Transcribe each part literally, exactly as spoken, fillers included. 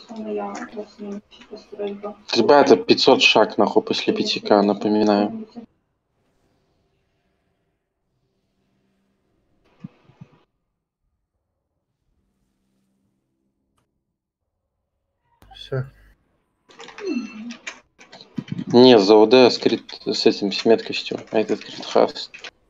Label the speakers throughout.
Speaker 1: Ребята, пятьсот шаг нахуй после пяти ка, напоминаю.
Speaker 2: Все.
Speaker 1: Не, за ОД скрит с этим, с меткостью, а этот критхаст.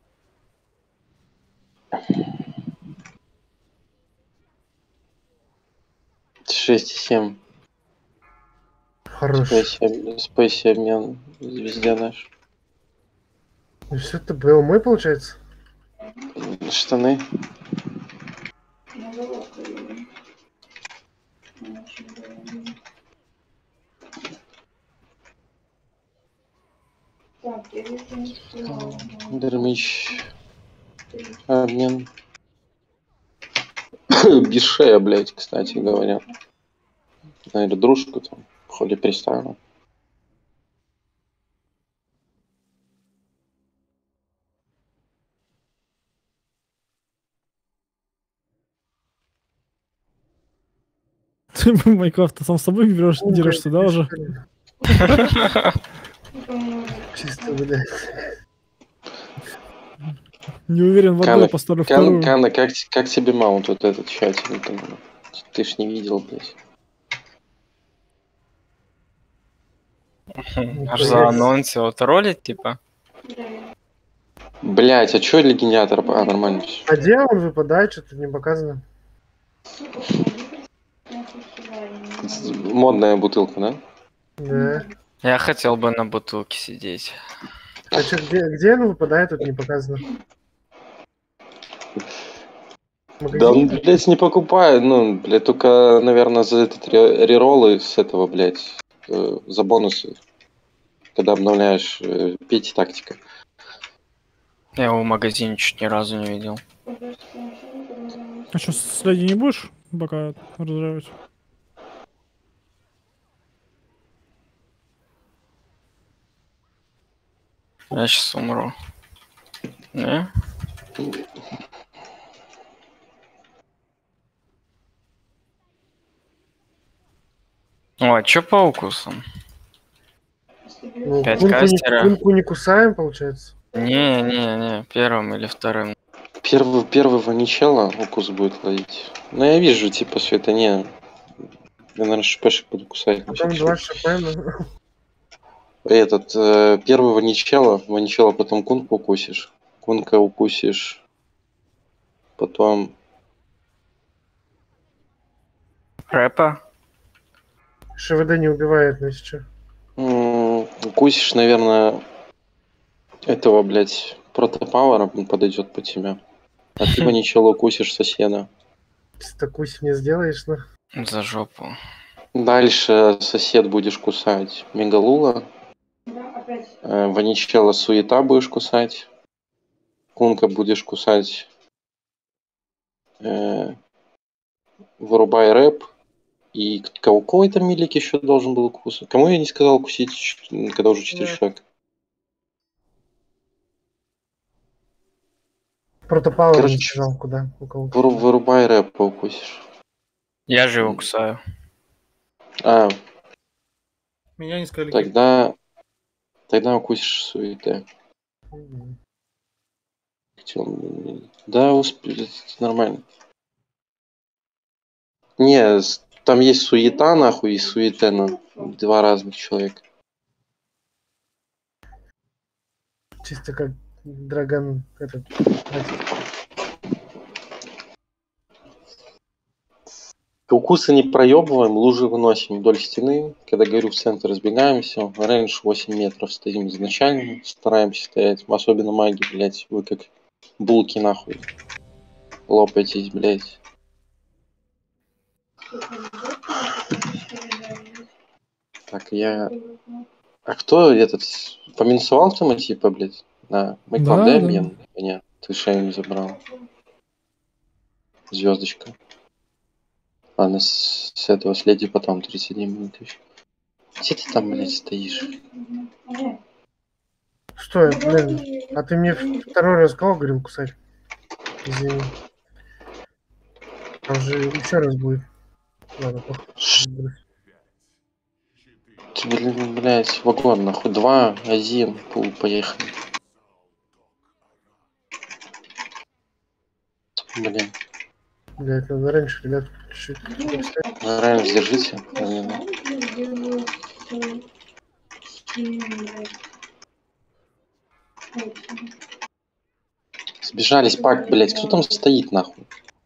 Speaker 1: шесть и семь.
Speaker 2: Хорош.
Speaker 1: Спейси, спейси обмен везде наш.
Speaker 2: Ну все это был мой, получается?
Speaker 1: Штаны. Дермич. Обмен. Без шея, блядь, кстати говоря. Наверное, дружку там в ходе приставила.
Speaker 3: Ты Майнкрафт сам с собой берешь, дерешься, да, уже?
Speaker 2: Чисто, блядь.
Speaker 3: Не уверен, в одной поставлю вторую.
Speaker 1: Кана, как, как тебе маунт вот этот тщательно? Ты ж не видел, блядь.
Speaker 4: Аж заанонсил. Это ролик, типа?
Speaker 1: Блять, а чё легенятор? А, нормально.
Speaker 2: А где он выпадает? Что-то не показано.
Speaker 1: Модная бутылка, да?
Speaker 2: Да.
Speaker 4: Я хотел бы на бутылке сидеть.
Speaker 2: А что, где, где он выпадает, тут не показано.
Speaker 1: Да он, блядь, не покупает, ну, блядь, только, наверное, за этот рероллы с этого, блядь, э, за бонусы, когда обновляешь э, пять тактика.
Speaker 4: Я его в магазине чуть ни разу не видел.
Speaker 3: А что, следи не будешь пока разжевывать?
Speaker 4: Я сейчас умру. Не? О, а чё по укусам?
Speaker 2: Ну,
Speaker 4: Пять
Speaker 2: кунку,
Speaker 4: кастера?
Speaker 2: не, кунку не кусаем, получается?
Speaker 4: Не-не-не, первым или вторым.
Speaker 1: Первый, первый ваничела укус будет ловить. Ну, я вижу, типа, света не. Я, наверное, шпешек буду кусать.
Speaker 2: Потом два шп.
Speaker 1: Этот, э, первый ваничела, ваничела потом кунку укусишь. Кунка укусишь. Потом...
Speaker 4: Рэпа?
Speaker 2: ШВД не убивает, ну если что.
Speaker 1: Укусишь, наверное, этого, блядь, протопауэра, он подойдет под тебя. А ты ваничела укусишь соседа.
Speaker 2: Если такую не сделаешь, ну.
Speaker 4: За жопу.
Speaker 1: Дальше сосед будешь кусать Мегалула. Э, Ваничела суета будешь кусать. Кунка будешь кусать. Э, вырубай рэп. И кого какой-то милик еще должен был кусать. Кому я не сказал кусить, когда уже четыре шага?
Speaker 2: Протопауэр
Speaker 1: Короче,
Speaker 2: не сказал, куда. У кого.
Speaker 1: Выру- вырубай рэп, укусишь.
Speaker 4: Я же его кусаю.
Speaker 1: А,
Speaker 5: Меня не сказали.
Speaker 1: тогда... Тогда укусишь суеты.
Speaker 2: Мгм.
Speaker 1: Да, успеет, нормально. Не, с- там есть суета, нахуй, и суета, ну, два разных человека.
Speaker 2: Чисто как Драгон этот.
Speaker 1: Укусы не проебываем, лужи выносим вдоль стены. Когда говорю в центр, разбегаемся. Рейндж восемь метров стоим изначально. Стараемся стоять. Особенно маги, блядь. Вы как булки, нахуй. Лопаетесь, блядь. Так, я... А кто этот... Поминусовал ты типа, блядь? На Майклав,
Speaker 3: Да,
Speaker 1: дай
Speaker 3: да.
Speaker 1: обмен? Нет, ты шею не забрал. Звездочка. Ладно, с, с этого следи потом, тридцать одна минут еще. Где ты там, блядь, стоишь?
Speaker 2: Что, блин? А ты мне второй раз кого говорил кусать? Извини. Там же еще раз будет. Ладно, похуй.
Speaker 1: Блин, блядь, вагон, нахуй. Два, один, пул, поехали. Блин.
Speaker 2: Блядь, надо раньше, ребят, чуть-чуть.
Speaker 1: Раньше держите. Блин. Сбежались, пак, блядь. Кто там стоит, нахуй?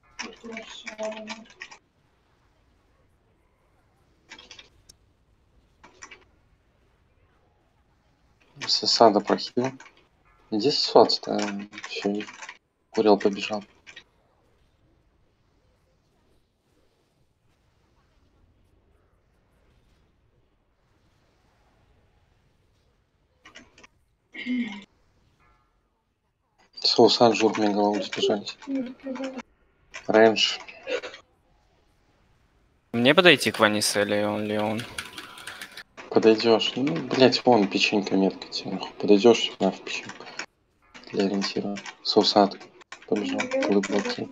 Speaker 1: Сосада прохил. Где сосаться-то? Все, курил, побежал. Соусан, жур, мне голову сбежались. Рэндж.
Speaker 4: Мне подойти к Ванисе или он ли он?
Speaker 1: Подойдешь. Ну, блять, вон печенька метка тебе, нахуй. Подойдешь, на в печеньку. Для ориентира. Соусат. Побежал. Глубокий.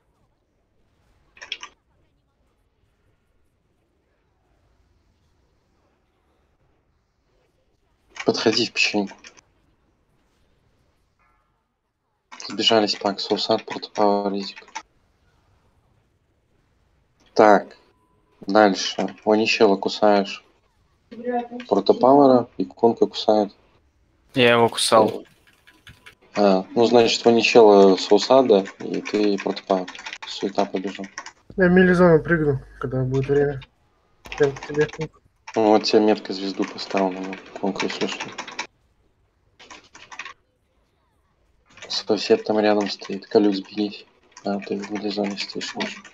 Speaker 1: Подходи в печеньку. Сбежались пак. Соусат, протопава, ризик. Так. Дальше. Ваничела кусаешь. Протопауэра и конка кусает.
Speaker 4: Я его кусал.
Speaker 1: А, ну, значит, Ваничела Соусада, и ты протопауэр. Суета побежал.
Speaker 2: Я в милизону прыгну, когда будет время. Прям к тебе.
Speaker 1: Ну, вот тебе метка звезду поставил на конку, если что. Сосед там рядом стоит. Колюк, сбегись. А, ты в милизоне стоишь.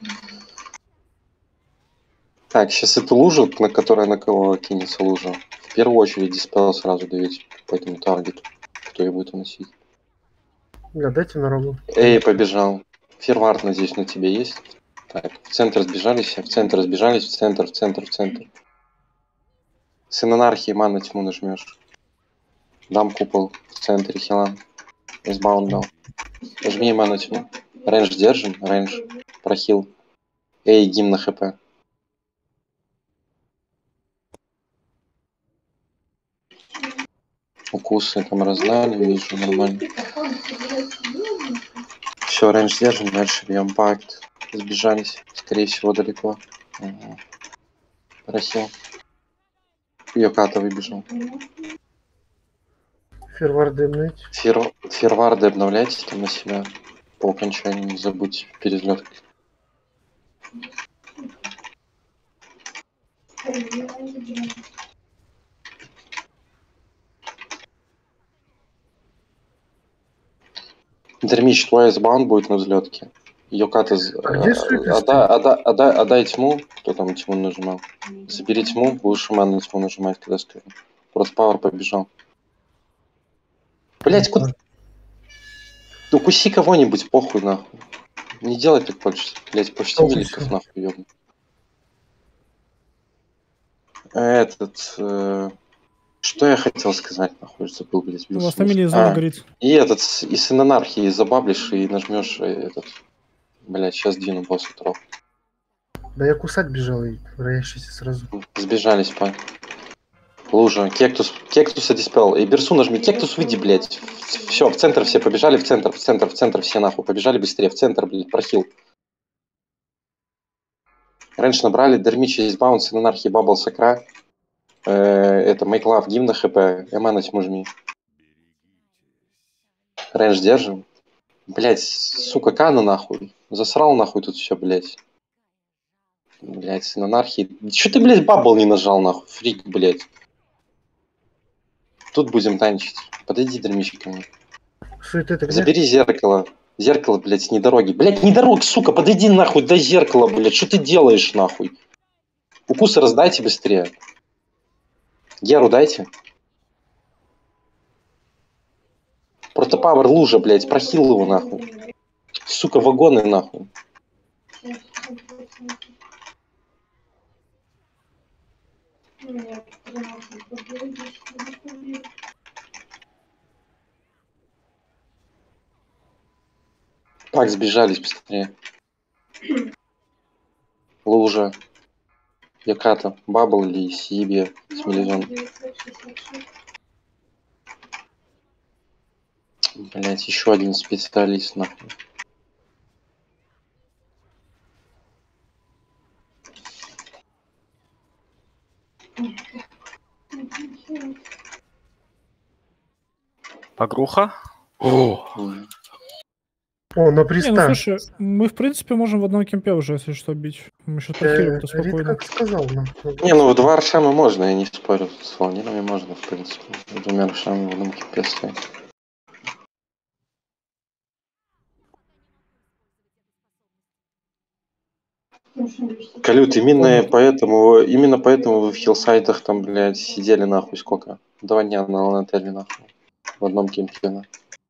Speaker 1: Так, сейчас эту лужу, на которой на кого кинется лужа, в первую очередь диспел сразу давить по этому таргету, кто ее будет уносить.
Speaker 2: Да, дайте на рогу.
Speaker 1: Эй, побежал. Фервард, надеюсь, на тебе есть. Так, в центр сбежались, в центр сбежались, в центр, в центр, в центр. Сын анархии, мана тьму нажмешь. Дам купол в центре, хилан. Эсбаунд дал. Нажми мана тьму. Рейндж держим, рейндж. Прохил. Эй, гимн на хп. Укусы там раздали, вижу, нормально. Все, рейндж держим, дальше бьем пакт. Сбежались, скорее всего, далеко. Угу. Прохил. Йоката выбежал.
Speaker 2: Ферварды обновить.
Speaker 1: Фер... Ферварды обновляйте там на себя. По окончании не забудьте перезлет. Дермич, твой айсбаун будет на взлетке. Йоката...
Speaker 2: А где суета
Speaker 1: Отдай, отдай, отдай, отдай тьму. Кто там тьму нажимал? Забери тьму, будешь шаман на тьму нажимать, когда скажу. Просто пауэр побежал. Блять, куда? Укуси кого-нибудь, похуй нахуй. Не делай так больше. Блять, почти миликов нахуй ёбну. Этот... Э... Что я хотел сказать, нахуй, забыл, блять.
Speaker 3: У вас фамилия зона а, горит.
Speaker 1: И этот, и сын анархии забаблишь и нажмешь этот... Блять, сейчас двину босса троп.
Speaker 2: Да я кусать бежал и роящийся сразу.
Speaker 1: Сбежались, пак. Лужа, Кектус, Кектуса диспел. И Берсу нажми, Кектус, выйди, блядь. Все, в центр все побежали, в центр, в центр, в центр все нахуй. Побежали быстрее, в центр, блядь, прохил. Раньше набрали, Дермичи из Баунс, Анархии, Бабл, Сакра. Э, это Make Love, гимн хп, Эма на тьму жми. Рейндж держим. Блять, сука, Кана нахуй. Засрал нахуй тут все, блять. Блять, сын анархии. Че ты, блять, бабл не нажал нахуй? Фрик, блять. Тут будем танчить. Подойди, Дермичи, ко мне.
Speaker 2: Суета ты где?
Speaker 1: Забери зеркало. Зеркало, блять, с недороги. Блять, не дорог, сука, подойди нахуй до зеркала, блять. Что ты делаешь, нахуй? Укусы раздайте быстрее. Геру дайте. Протопавер лужа, блять, прохил его, нахуй. Сука, вагоны, нахуй. Так, сбежались быстрее. Лужа. Яката, Бабл или Сибе с Мелизон. Блять, еще один специалист, нахуй.
Speaker 4: Погруха?
Speaker 1: О,
Speaker 2: О, на
Speaker 3: Не, ну
Speaker 2: приста.
Speaker 3: слушай, мы в принципе можем в одном кемпе уже, если что, бить. Мы сейчас подхилим, это
Speaker 2: Рид
Speaker 3: спокойно.
Speaker 2: как сказал, ну.
Speaker 1: не, ну в два аршама можно, я не спорю. С волнирами можно, в принципе. Двумя аршами в одном кипе стоять. Калют, именно поэтому, именно поэтому вы в хиллсайтах там, блядь, сидели нахуй сколько? Два дня на Ланателе нахуй. В одном кемпе, на.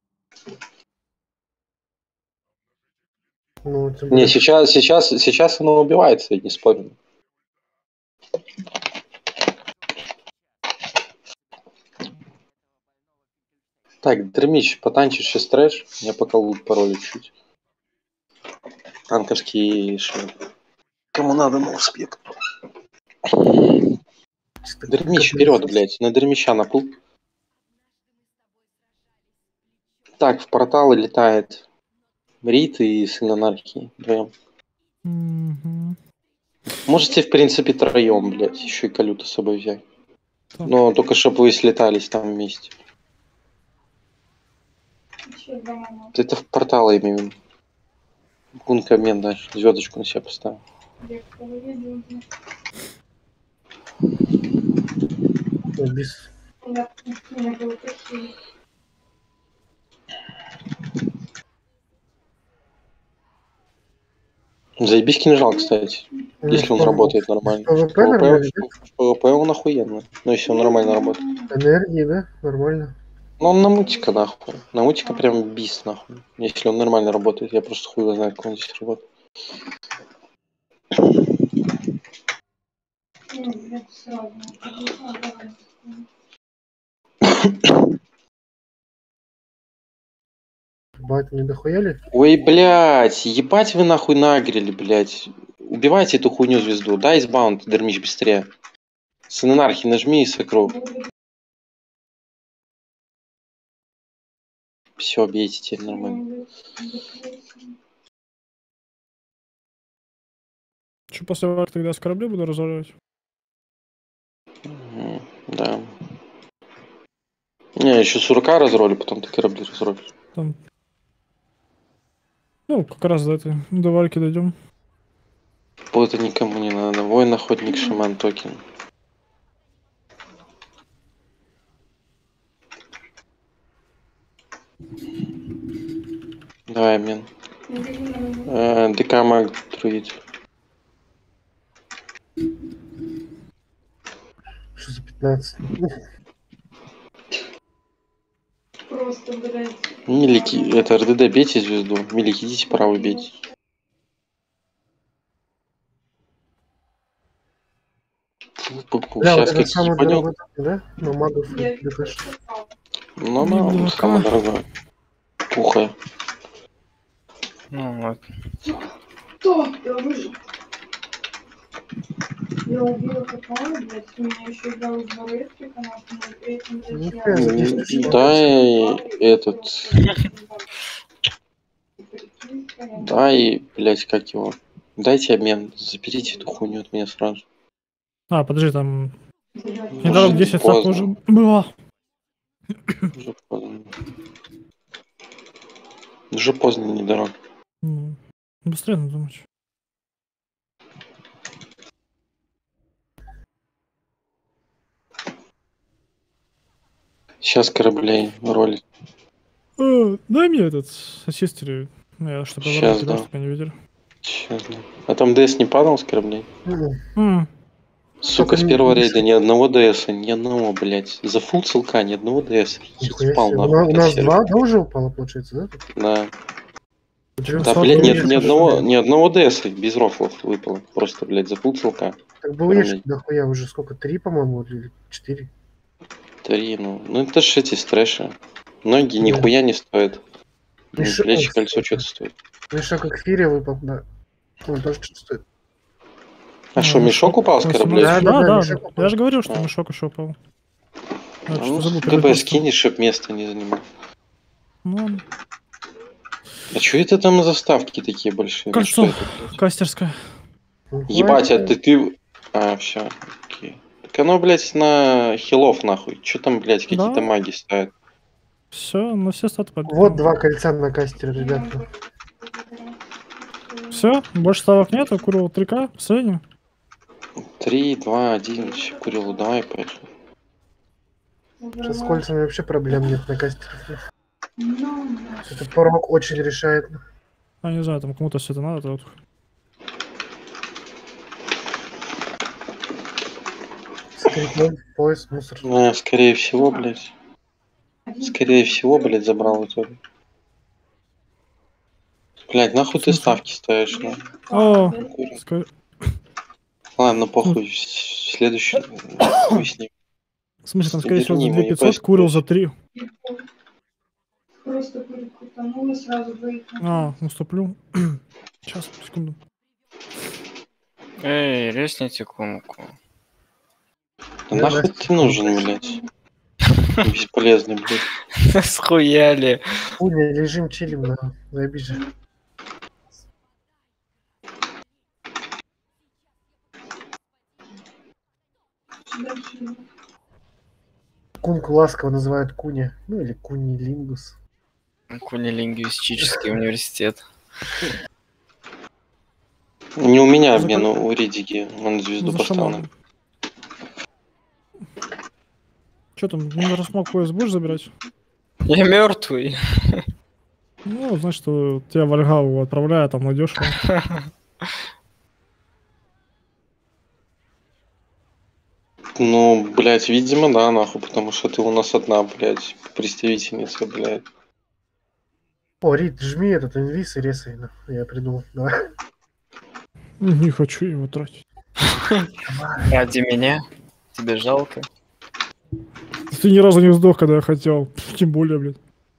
Speaker 2: Ну, тем
Speaker 1: Не,
Speaker 2: более,
Speaker 1: сейчас, сейчас, сейчас оно убивается, я не спорю. Так, Дермич, потанчишь сейчас трэш, я пока лут паролю чуть. Танковский швед. Кому надо, на успех. Дермич вперед, блядь, на Дермича напул. Так, в порталы летает Рит и Сын Анархии. Вдвоем.
Speaker 3: Мгм.
Speaker 1: Можете, в принципе, троем, блядь, еще и Калюта с собой взять.
Speaker 3: Так.
Speaker 1: Но только чтобы вы слетались там вместе. Это в порталы имею в виду. Гунка обмен дальше. Звездочку на себя поставил.
Speaker 2: без...
Speaker 1: Заебись кинжал, кстати. Если он работает нормально. В
Speaker 2: ПВП нормально, да?
Speaker 1: в ПВП он охуенно. Ну, если он нормально работает.
Speaker 2: Энергии, да? Нормально.
Speaker 1: Ну, он на мутика, нахуй. На мутика прям бис, нахуй. Если он нормально работает. Я просто хуй его знаю, как он здесь работает.
Speaker 2: Бать, не дохуяли?
Speaker 1: Ой, блядь, ебать вы нахуй нагрели, блядь. Убивайте эту хуйню звезду. Дай избаунд, Дермич, быстрее. Сын Анархии нажми и сокру. Все, бейте теперь нормально.
Speaker 3: Что после варки тогда с корабля буду разворачивать?
Speaker 1: Мгм, да. Не, еще сурака разролю, потом ты корабли разролишь.
Speaker 3: Там. Ну, как раз до этой, до варки дойдем.
Speaker 1: Это никому не надо. Воин, охотник, шаман, токен. Давай обмен. Э, ДК маг друид.
Speaker 2: Что за пятнадцать?
Speaker 6: Просто, блядь.
Speaker 1: Милики, это РДД, бейте звезду. Милики, идите правый бейте.
Speaker 2: Бля, вот
Speaker 1: Сейчас
Speaker 2: это
Speaker 1: как
Speaker 2: самый
Speaker 1: ебанет.
Speaker 2: дорогой, да? Но магов и ДКш.
Speaker 1: Ну
Speaker 3: Не
Speaker 1: да, он
Speaker 3: дурака.
Speaker 1: самый дорогой. Пухая.
Speaker 4: Ну, вот.
Speaker 6: Кто? Я выжил. Я убила какого, блядь, у меня еще дал из барышки, конечно, но при этом, блядь,
Speaker 2: Нихуя, за
Speaker 6: я...
Speaker 2: десять тысяч.
Speaker 1: Дай этот. Дай, блять, как его. Дайте обмен. Заберите эту хуйню от меня сразу.
Speaker 3: А, подожди, там
Speaker 1: Уже
Speaker 3: недорог десять сак
Speaker 1: поздно.
Speaker 3: уже было.
Speaker 1: Уже поздно. Уже поздно, недорого.
Speaker 3: Ну, быстрее надо думать.
Speaker 1: Сейчас кораблей ролит.
Speaker 3: Э, дай мне этот ассистер, я чтобы я
Speaker 1: Щас,
Speaker 3: варки
Speaker 1: да.
Speaker 3: доступа не видел.
Speaker 1: Сейчас, да. А там ДС не падал с кораблей?
Speaker 2: Ну,
Speaker 3: М,
Speaker 1: Сука, с
Speaker 2: не
Speaker 1: первого
Speaker 2: видишь.
Speaker 1: рейда ни одного ДСа, ни одного, блять. За фул целка ни одного ДСа.
Speaker 2: нихуя
Speaker 1: Спал
Speaker 2: себе. У
Speaker 1: нахуй.
Speaker 2: нас, у
Speaker 1: от
Speaker 2: нас
Speaker 1: сервера.
Speaker 2: два, да, уже упало, получается, да?
Speaker 1: Да.
Speaker 2: Прям
Speaker 1: Да,
Speaker 3: Сотни
Speaker 1: блядь, нет
Speaker 3: видишь,
Speaker 1: ни
Speaker 3: что
Speaker 1: одного, ни одного ДСа без рофлов выпало. Просто, блядь, за фул целка.
Speaker 2: Так был видишь,
Speaker 1: Кормить.
Speaker 2: дохуя уже сколько? Три, по-моему, или четыре?
Speaker 1: Три, ну. Ну это ж эти стрэши. Многие
Speaker 2: Да.
Speaker 1: нихуя не стоят. Ну,
Speaker 2: Мешок,
Speaker 1: плечи кольцо
Speaker 2: сука.
Speaker 1: что-то стоит.
Speaker 2: Мешок как фирия выпал, да. Он тоже что-то стоит.
Speaker 1: А что, мешок упал с корабля?
Speaker 3: Да,
Speaker 2: Да,
Speaker 3: да,
Speaker 2: да,
Speaker 3: да.
Speaker 2: мешок упал.
Speaker 3: Я же говорил, что
Speaker 1: А.
Speaker 3: мешок еще упал.
Speaker 1: А
Speaker 3: Я
Speaker 1: ну,
Speaker 3: что-то забыл
Speaker 1: ГБ
Speaker 3: перед
Speaker 1: скинь, чтоб место не занимал.
Speaker 3: Ну,
Speaker 1: А что это там за ставки такие большие? Ну, что
Speaker 3: кольцо
Speaker 1: это, блядь?
Speaker 3: кастерское.
Speaker 2: Ну,
Speaker 1: Ебать, а
Speaker 2: хватит.
Speaker 1: ты, ты... А, все, окей. Так оно, блядь, на хилов, нахуй. Че там, блядь, какие-то
Speaker 3: Да.
Speaker 1: маги ставят?
Speaker 3: Все, на все статы
Speaker 2: Вот
Speaker 3: подбираем.
Speaker 2: два кольца на кастере, ребята.
Speaker 3: Все, больше ставок нету, курил три ка в среднем.
Speaker 1: Три, два, один, все, Курилу, давай, поехали.
Speaker 2: Сейчас с кольцами вообще проблем нет на кастере.
Speaker 6: Ну,
Speaker 2: Это порог очень решает.
Speaker 3: А не знаю, там кому-то все это надо, то вот.
Speaker 2: Скрипнул, пояс, мусор.
Speaker 1: Ну, скорее всего, блядь. Скорее всего, блядь, забрал в итоге. Блядь, нахуй ты
Speaker 3: В смысле?
Speaker 1: ставки ставишь, ну?
Speaker 3: О,
Speaker 1: Курил.
Speaker 3: ска-
Speaker 1: Ладно, похуй, с- следующий... хуй с ним.
Speaker 3: в смысле, там, скорее всего, за
Speaker 1: Верни
Speaker 3: две
Speaker 1: мою
Speaker 3: пятьсот,
Speaker 1: пасть,
Speaker 3: курил
Speaker 1: блядь.
Speaker 3: за три.
Speaker 6: просто крутанула, сразу выехала.
Speaker 3: А, уступлю. Сейчас, секунду.
Speaker 4: Эй, резните кунку.
Speaker 1: Да нахуй ты нужен, блядь? Бесполезный, блядь.
Speaker 4: Схуяли.
Speaker 2: Хуйня, лежим, чилим, на заебись же.
Speaker 6: Дальше.
Speaker 2: Кунку ласково называют куня. Ну или кунилингус.
Speaker 4: Кунилингвистический университет.
Speaker 1: Не у меня
Speaker 3: За
Speaker 1: обмен,
Speaker 3: какой-
Speaker 1: у Ридиги. Он звезду
Speaker 3: За
Speaker 1: поставил.
Speaker 3: шамана. Че там, не размок пояс будешь забирать?
Speaker 4: Я мертвый.
Speaker 3: Ну, значит, что тебя в Альгаву отправляю, там найдешь.
Speaker 1: Ну, блядь, видимо, да, нахуй, потому что ты у нас одна, блядь, представительница, блядь.
Speaker 2: О, Рит, жми этот инвиз и резай. на. Я придумал. Давай.
Speaker 3: Не хочу его тратить.
Speaker 4: Ради меня. Тебе жалко.
Speaker 3: Ты ни разу не сдох, когда я хотел. Пф, тем более, блядь.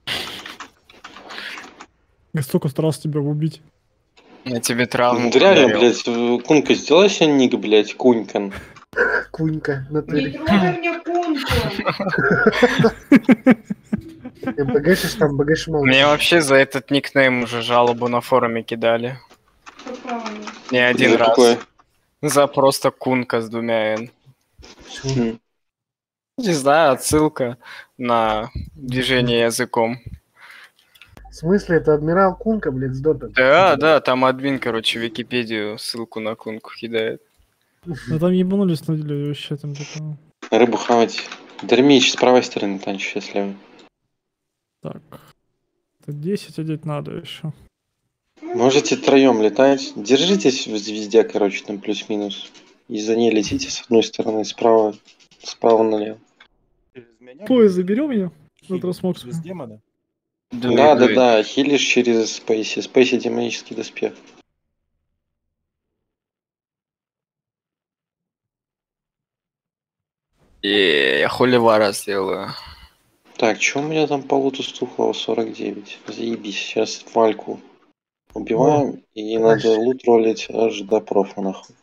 Speaker 3: Я столько старался тебя убить.
Speaker 4: Я тебе травму
Speaker 1: Ну, реально,
Speaker 4: подарил.
Speaker 1: блядь, Кунка, сделай себе ник, блядь, Кунькан.
Speaker 2: Кунька, на
Speaker 6: Не
Speaker 2: ты.
Speaker 6: трогай мне кунку.
Speaker 2: БГшишь там, БГш мол.
Speaker 4: Мне вообще за этот никнейм уже жалобу на форуме кидали.
Speaker 6: Какая?
Speaker 4: Не один
Speaker 1: За
Speaker 4: раз.
Speaker 1: какое?
Speaker 4: За просто кунка с двумя «н».
Speaker 1: М.
Speaker 4: Не знаю, отсылка на движение языком.
Speaker 2: В смысле, это адмирал Кунка, блядь, с дота?
Speaker 4: Да, да, там админ, короче, в Википедию ссылку на кунку кидает.
Speaker 3: Ну там ебанулись на деле вообще там типа.
Speaker 1: Рыбу хавать. Дермич с правой стороны, танчу счастливый.
Speaker 3: Так. Это десять одеть надо еще.
Speaker 1: Можете троем летать. Держитесь в звезде, короче, там плюс-минус. И за ней летите с одной стороны, справа, справа налево.
Speaker 3: Поезд заберем меня? На
Speaker 7: Хиль
Speaker 3: трансмокс.
Speaker 7: без демона?
Speaker 4: Дует,
Speaker 1: Да, да,
Speaker 4: дует.
Speaker 1: да, хилишь через спейси. Спейси демонический доспех.
Speaker 4: Е, я холивара сделаю.
Speaker 1: Так, что у меня там по луту стухлого сорок девять? Заебись, сейчас Вальку убиваем, и
Speaker 2: давай.
Speaker 1: надо лут ролить аж до профа, нахуй.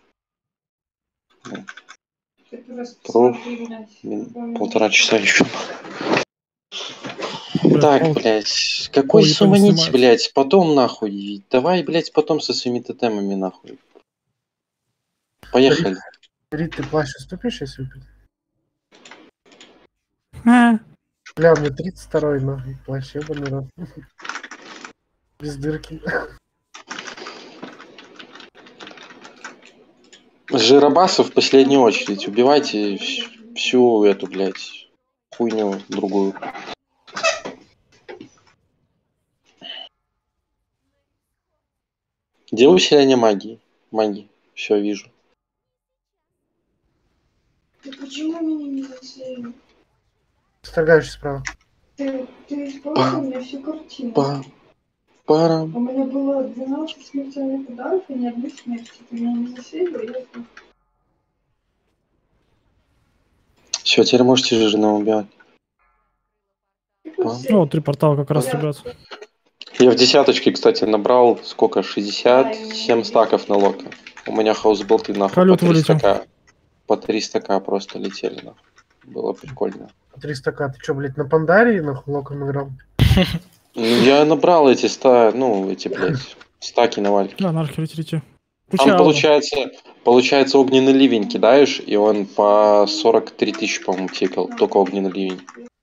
Speaker 6: Ты просто
Speaker 1: Проф.
Speaker 6: смотри, блядь.
Speaker 1: Мин- Полтора часа еще.
Speaker 3: Блядь,
Speaker 1: Так,
Speaker 3: пол-
Speaker 1: блядь, какой
Speaker 3: пол Японии
Speaker 1: суманить,
Speaker 3: снимается.
Speaker 1: блядь, потом нахуй. Давай, блядь, потом со своими тотемами, нахуй. Поехали.
Speaker 2: Рит, ты плащ уступишь, если выпить?
Speaker 3: А,
Speaker 2: Бля, у меня тридцать второй, нахуй, плащ, ебаный рот. Без дырки.
Speaker 1: Жиробасов в последнюю очередь. Убивайте вс- всю эту, блядь, хуйню другую. Где усиление магии? Магии. Все, вижу.
Speaker 6: Ты почему меня не засеял?
Speaker 2: Сторгающий справа.
Speaker 6: Ты, ты испортил мне всю картину.
Speaker 1: Па парам.
Speaker 6: У меня было двенадцать смертельных ударов и ни одной смерти. Ты меня не засеял, я сдох.
Speaker 1: Все, теперь можете жирно убивать.
Speaker 6: Какой
Speaker 3: ну, три портала как раз, ребят.
Speaker 1: Я в десяточке, кстати, набрал сколько? шестьдесят семь стаков на лока. У меня хаусболты нахуй
Speaker 3: Полет
Speaker 1: по триста
Speaker 3: вылетел.
Speaker 1: ка. По триста ка просто летели нахуй. Было прикольно.
Speaker 2: триста ка, ты чё, блядь, на Пандаре на локом играл?
Speaker 1: Ну, я набрал эти ста, ну, эти, блядь, стаки на вальке.
Speaker 3: Да, на архе летите.
Speaker 1: Там получается, получается огненный ливень кидаешь, и он по сорок три тысячи, по-моему, тикал. Только огненный ливень.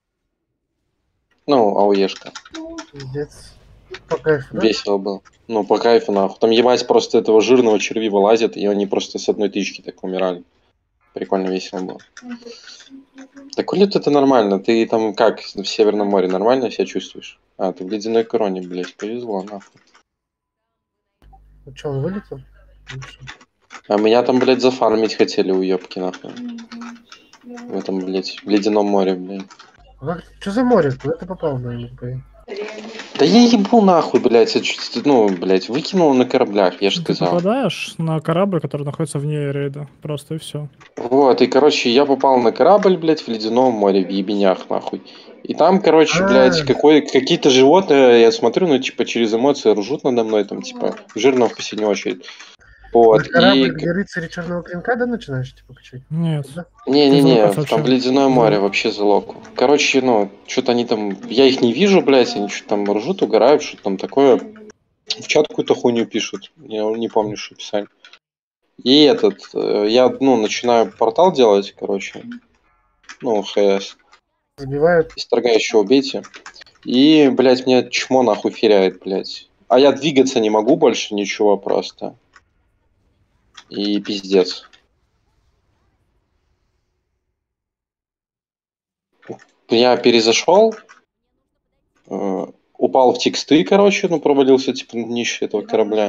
Speaker 1: Ну, ауешка.
Speaker 2: Пиздец. По кайфу, да?
Speaker 1: Весело было. Ну, по кайфу, нахуй. Там ебать просто этого жирного черви вылазит, и они просто с одной тычки так умирали. Прикольно весело было. Так улет это нормально. Ты там как, в Северном море нормально себя чувствуешь? А, ты в ледяной короне, блядь, повезло, нахуй.
Speaker 2: Ну чё, он вылетел? Ну что?
Speaker 1: А меня там, блядь, зафармить хотели уёбки, нахуй. В этом, блядь, в ледяном море, блядь.
Speaker 2: А как, чё за море? Куда ты попал, блядь?
Speaker 1: Да я ебу нахуй, блядь, я чуть, ну, блядь, выкинул на кораблях, я же
Speaker 3: Ты
Speaker 1: сказал.
Speaker 3: попадаешь на корабль, который находится вне рейда. Просто и все.
Speaker 1: Вот, и, короче, я попал на корабль, блядь, в ледяном море, в ебенях, нахуй. И там, короче, блядь,
Speaker 2: А.
Speaker 1: какой, какие-то животные, я смотрю, ну, типа, через эмоции ржут надо мной, там, типа, жирно в последнюю очередь. Вот,
Speaker 2: На корабль,
Speaker 1: и...
Speaker 2: где рыцари черного клинка, да, начинаешь, типа, качать?
Speaker 3: Нет.
Speaker 2: Да?
Speaker 1: Не-не-не,
Speaker 3: залоков
Speaker 1: там
Speaker 3: вообще.
Speaker 1: в ледяное море
Speaker 3: Залог.
Speaker 1: вообще залог. Короче, ну, что-то они там... Я их не вижу, блядь, они что-то там ржут, угорают, что-то там такое. В чат какую-то хуйню пишут. Я не помню, что писали. И этот... э, Я, ну, начинаю портал делать, короче. Ну, ХС.
Speaker 2: Забивают.
Speaker 1: Исторгающего убейте. И, блядь, мне чмо нахуй феряет, блядь. А я двигаться не могу больше ничего просто. И пиздец. Я перезашел, э, упал в тексты, короче, ну, провалился, типа, нищий этого корабля.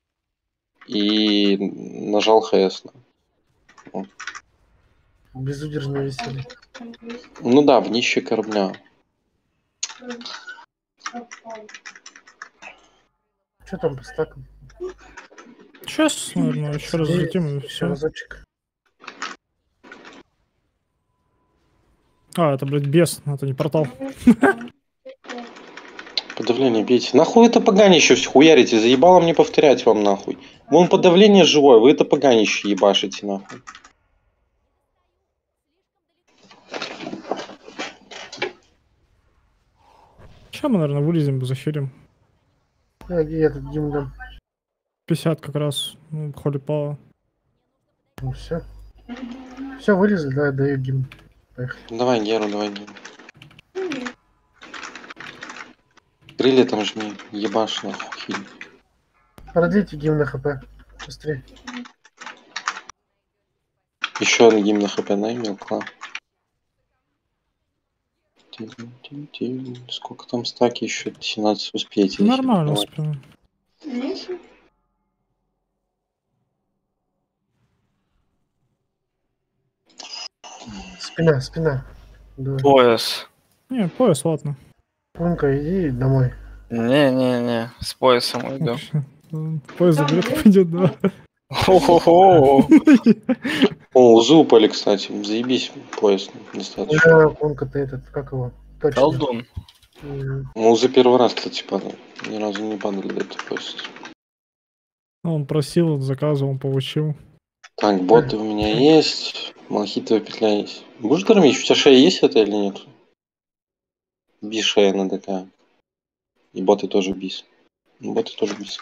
Speaker 1: И нажал ХС.
Speaker 2: Безудержное веселье.
Speaker 1: Ну да, в днище корабля.
Speaker 2: Что там по стакам?
Speaker 3: Сейчас, наверное, еще раз
Speaker 2: Сидеть,
Speaker 3: залетим и
Speaker 2: еще
Speaker 3: все.
Speaker 2: разочек.
Speaker 3: А, это, блядь, бес, это не портал.
Speaker 1: Подавление бейте. Нахуй это поганище все хуярите? Заебало мне повторять вам нахуй. Вон подавление живое, вы это поганище ебашите нахуй.
Speaker 3: Сейчас мы, наверное, вылезем, захерим.
Speaker 2: А, где этот гимн?
Speaker 3: пятьдесят как раз, ну, холи пала.
Speaker 2: Ну все. Все, вылезли, да, даю гимн. Поехали.
Speaker 1: Давай Геру, давай Геру. Крылья там жми, ебашь нахуй. хиль.
Speaker 2: Продлите гимн на хп. Быстрее.
Speaker 1: Еще один гимн на хп наимел, кла. Сколько там стаки еще? семнадцать успеете.
Speaker 3: Нормально
Speaker 1: Давай.
Speaker 3: успеем.
Speaker 2: Спина, спина. Давай.
Speaker 4: Пояс.
Speaker 3: Не, пояс, ладно.
Speaker 2: Пунка, иди домой.
Speaker 4: Не-не-не, с поясом уйду.
Speaker 3: Пояс заберет и пойдет, да.
Speaker 4: Хо-хо-хо.
Speaker 1: О, узы упали, кстати. Заебись, пояс достаточно.
Speaker 2: Да, Пунка, ты этот, как его? Точно.
Speaker 4: Колдун.
Speaker 2: М,
Speaker 1: Ну, узы первый раз, кстати, падал. Ни разу не падали до этого пояса.
Speaker 3: Он просил, он заказывал, он получил.
Speaker 1: Так, боты у меня есть. Малахитовая петля есть. Будешь дармить? У тебя шея есть это или нет? Би шея на ДК. И боты тоже бис. Боты тоже бис.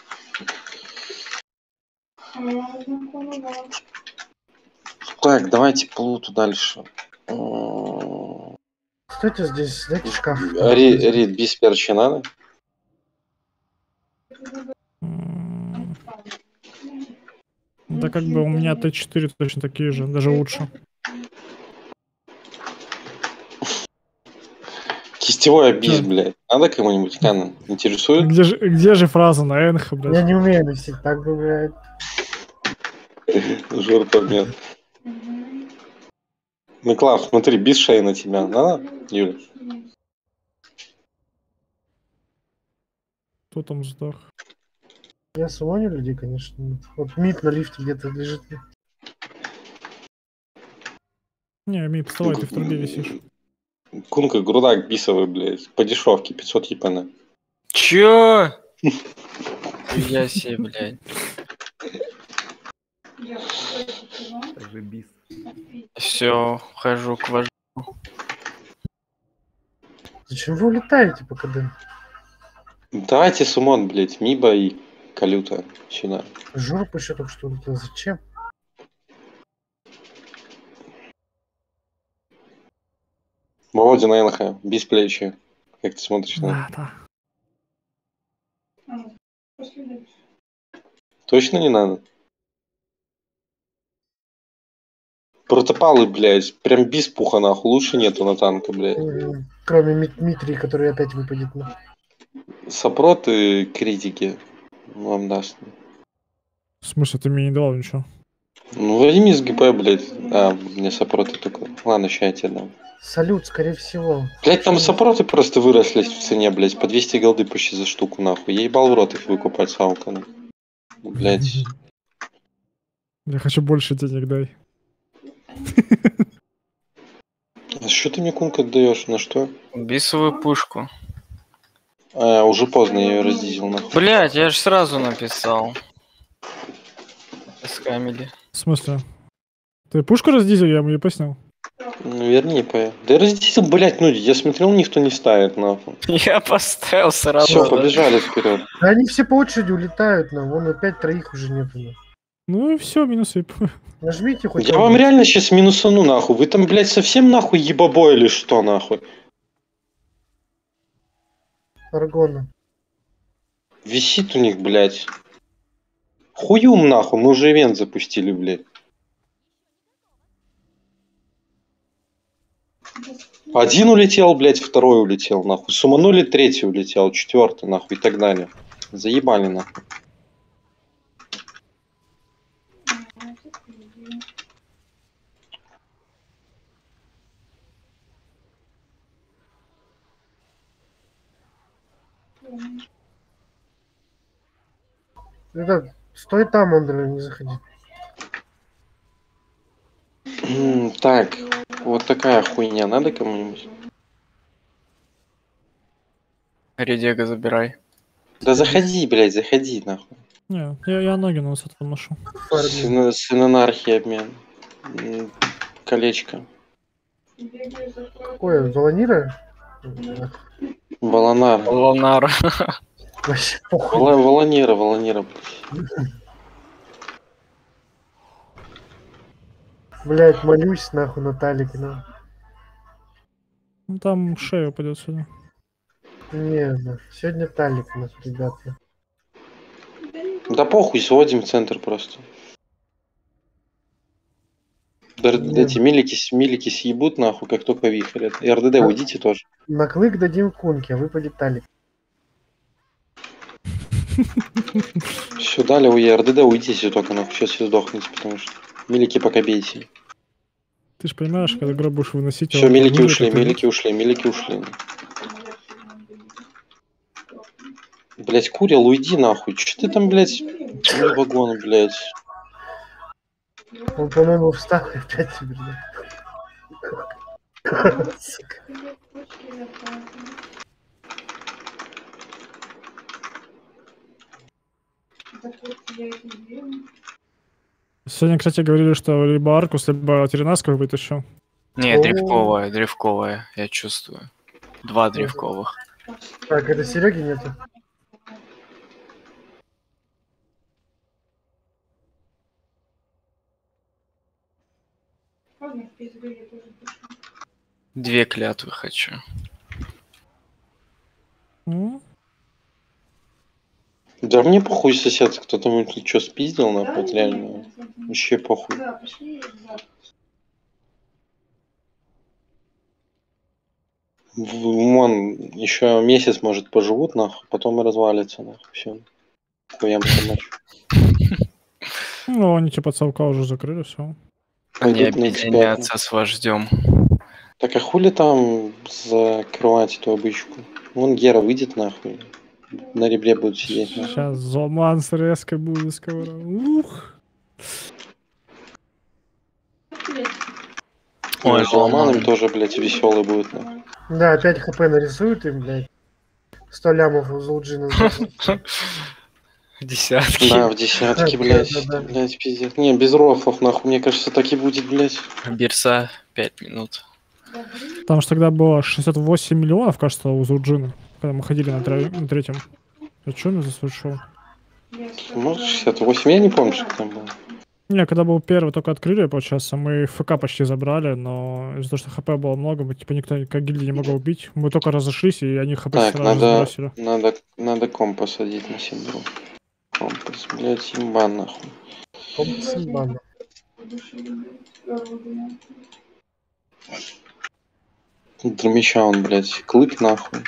Speaker 1: Так, давайте плуту дальше. М,
Speaker 2: Стойте здесь, дайте шкаф.
Speaker 1: Ри- Рид, бис перчи надо?
Speaker 3: М, Да как бы у меня Т четыре точно такие же, даже лучше.
Speaker 1: Кистевой бис,
Speaker 3: Чё?
Speaker 1: блядь. Надо кому-нибудь? Канон. Интересует?
Speaker 3: Где же, где же фраза на энх,
Speaker 2: Я
Speaker 3: блядь?
Speaker 2: не умею носить, так бывает.
Speaker 1: Жор нет. Миклав, смотри, бис шеи на тебя. Надо, Юля?
Speaker 3: Кто там сдох?
Speaker 2: Я сумоню людей, конечно. Вот мид на лифте где-то лежит.
Speaker 3: Не, Мип, вставай, ты в трубе висишь.
Speaker 1: Кунка, грудак бисовый, блядь. По дешевке, пятьсот епн.
Speaker 4: Чё? Я себе, блядь.
Speaker 7: Зашибись.
Speaker 4: Все, хожу к вожу.
Speaker 2: Зачем вы улетаете по КД?
Speaker 1: Давайте сумон, блядь, Миба и Калюта сюда.
Speaker 2: Жорп еще только что улетел. Зачем?
Speaker 1: Володя на НХ, без плечи. Как ты смотришь на это?
Speaker 3: Да, да.
Speaker 6: После
Speaker 1: Точно не надо? Протопалы, блядь, прям без пуха, нахуй. Лучше нету на танка, блядь.
Speaker 2: М, Кроме Ми- Дмитрия, который опять выпадет. Ну.
Speaker 1: Сопроты критики вам даст.
Speaker 3: В смысле, ты мне не давал ничего?
Speaker 1: Ну, возьми с ГП, блядь. А, мне сопроты только. Ладно, ща я тебе дам.
Speaker 2: Салют, скорее всего.
Speaker 1: Блядь, там сопроты просто выросли в цене, блядь, по двести голды почти за штуку, нахуй. Я ебал в рот их выкупать, салка. Ну. Блядь.
Speaker 3: Я хочу больше денег, дай.
Speaker 1: А что ты мне кунка даешь? На что?
Speaker 4: Бисовую пушку.
Speaker 1: А, уже поздно, я ее раздизил, нахуй.
Speaker 4: Блять, я же сразу написал. Скамили.
Speaker 3: В смысле? Ты пушку раздизил, я ему ее поснял.
Speaker 1: Ну, верни, по. Да я раздизил, блядь, ну, я смотрел, никто не ставит, нахуй.
Speaker 4: Я поставил сразу.
Speaker 1: Все, побежали вперед.
Speaker 2: Да они все по очереди улетают, но вон опять троих уже нету. Ну.
Speaker 3: Ну и все, минус вип.
Speaker 2: Нажмите хоть.
Speaker 1: Я
Speaker 2: один.
Speaker 1: вам реально сейчас минусану, нахуй. Вы там, блядь, совсем нахуй ебобой или что, нахуй?
Speaker 2: Аргона.
Speaker 1: Висит у них, блядь. Хуюм, нахуй, мы уже ивент запустили, блядь. Один улетел, блядь, второй улетел, нахуй. Суманули, третий улетел, четвертый, нахуй, и так далее. Заебали, нахуй.
Speaker 2: Это, стой там, Андрей, не заходи.
Speaker 1: М, Так, вот такая хуйня надо кому-нибудь?
Speaker 4: Редега забирай.
Speaker 1: Да заходи, блядь, заходи, нахуй.
Speaker 3: Не, я, я ноги на высоту ношу.
Speaker 2: Фарминг.
Speaker 1: Сын, сын анархии обмен. М, Колечко.
Speaker 6: бегаю за
Speaker 2: Ой, Волонира?
Speaker 1: Волонар.
Speaker 4: Лонар.
Speaker 2: Вообще похуй.
Speaker 1: Вола- Волонера, волонера.
Speaker 2: Блять, молюсь нахуй на Талике, ну.
Speaker 3: Ну там шея упадет сюда.
Speaker 2: Не, ну, сегодня Талик у нас, ребята.
Speaker 1: Да похуй, сводим в центр просто. Р-
Speaker 2: Не.
Speaker 1: Эти милики, с- милики съебут нахуй, как только вихрят. И РДД
Speaker 2: А?
Speaker 1: уйдите тоже.
Speaker 2: На клык дадим кунки, а выпадет Талик.
Speaker 1: Все, дали у РДД уйдите только нахуй, сейчас все сдохнете, потому что милики пока бейте.
Speaker 3: Ты ж понимаешь, когда гроб будешь выносить...
Speaker 1: Все,
Speaker 3: он
Speaker 1: милики
Speaker 3: поможет,
Speaker 1: ушли,
Speaker 3: а ты-
Speaker 1: милики ушли, милики ушли. Блять, Курил, уйди нахуй. Че ты там, блять, вагон, блять.
Speaker 2: Он, по-моему, встал и опять тебе, блядь. Сука.
Speaker 3: Сегодня, кстати, говорили, что либо Аркус, либо Теренаско будет еще.
Speaker 4: Не,
Speaker 2: О.
Speaker 4: древковая, древковая, я чувствую. Два древковых.
Speaker 2: Так, это Сереги нету.
Speaker 6: Ладно, в пизду я тоже пишу.
Speaker 4: Две клятвы хочу.
Speaker 3: Ну,
Speaker 1: Да мне похуй, сосед, кто там тут что спиздил,
Speaker 6: Да,
Speaker 1: нахуй, вот
Speaker 6: нет,
Speaker 1: реально.
Speaker 6: нет, нет.
Speaker 1: Вообще похуй.
Speaker 6: Да, пошли завтра.
Speaker 1: Вон, еще месяц, может, поживут, нахуй, потом и развалится, нахуй, все. Хуям помочь.
Speaker 3: ну они типа совка уже закрыли, все.
Speaker 4: Они
Speaker 1: Пойдут на
Speaker 4: объединяться с вождем.
Speaker 1: Так а хули там закрывать эту обычку? Вон Гера выйдет, нахуй. На ребре будет сидеть, нахуй.
Speaker 3: Сейчас Зоман с резкой будет скоро. Ух.
Speaker 1: Ой,
Speaker 4: Ой,
Speaker 1: с Ломаном
Speaker 4: Ломан.
Speaker 1: тоже, блядь, веселый будет, нахуй.
Speaker 2: Да, опять хп нарисуют им, блядь. Сто лямов у Зулджина.
Speaker 4: Десятки.
Speaker 1: Да, в десятки,
Speaker 2: Да,
Speaker 1: блядь.
Speaker 2: да, да.
Speaker 1: Блядь, пиздец. Не, без рофлов, нахуй, мне кажется, так и будет, блядь.
Speaker 4: Бирса пять минут.
Speaker 3: Там же тогда было шестьдесят восемь миллионов, кажется, у Зурджина, когда мы ходили на, тре- на третьем. А что у нас шоу?
Speaker 1: Может, шестьдесят восемь, я не помню, что там было.
Speaker 3: Не, когда был первый, только открыли, получается, мы ФК почти забрали, но из-за того, что ХП было много, мы, типа, никто, как гильдии, не могла убить. Мы только разошлись, и они ХП
Speaker 1: Так,
Speaker 3: сразу
Speaker 1: надо,
Speaker 3: сбросили.
Speaker 1: надо, надо комп посадить на синдром. Компас, блядь, имба, нахуй.
Speaker 2: Компас имбана.
Speaker 1: Дромеща он, блядь, клык, нахуй.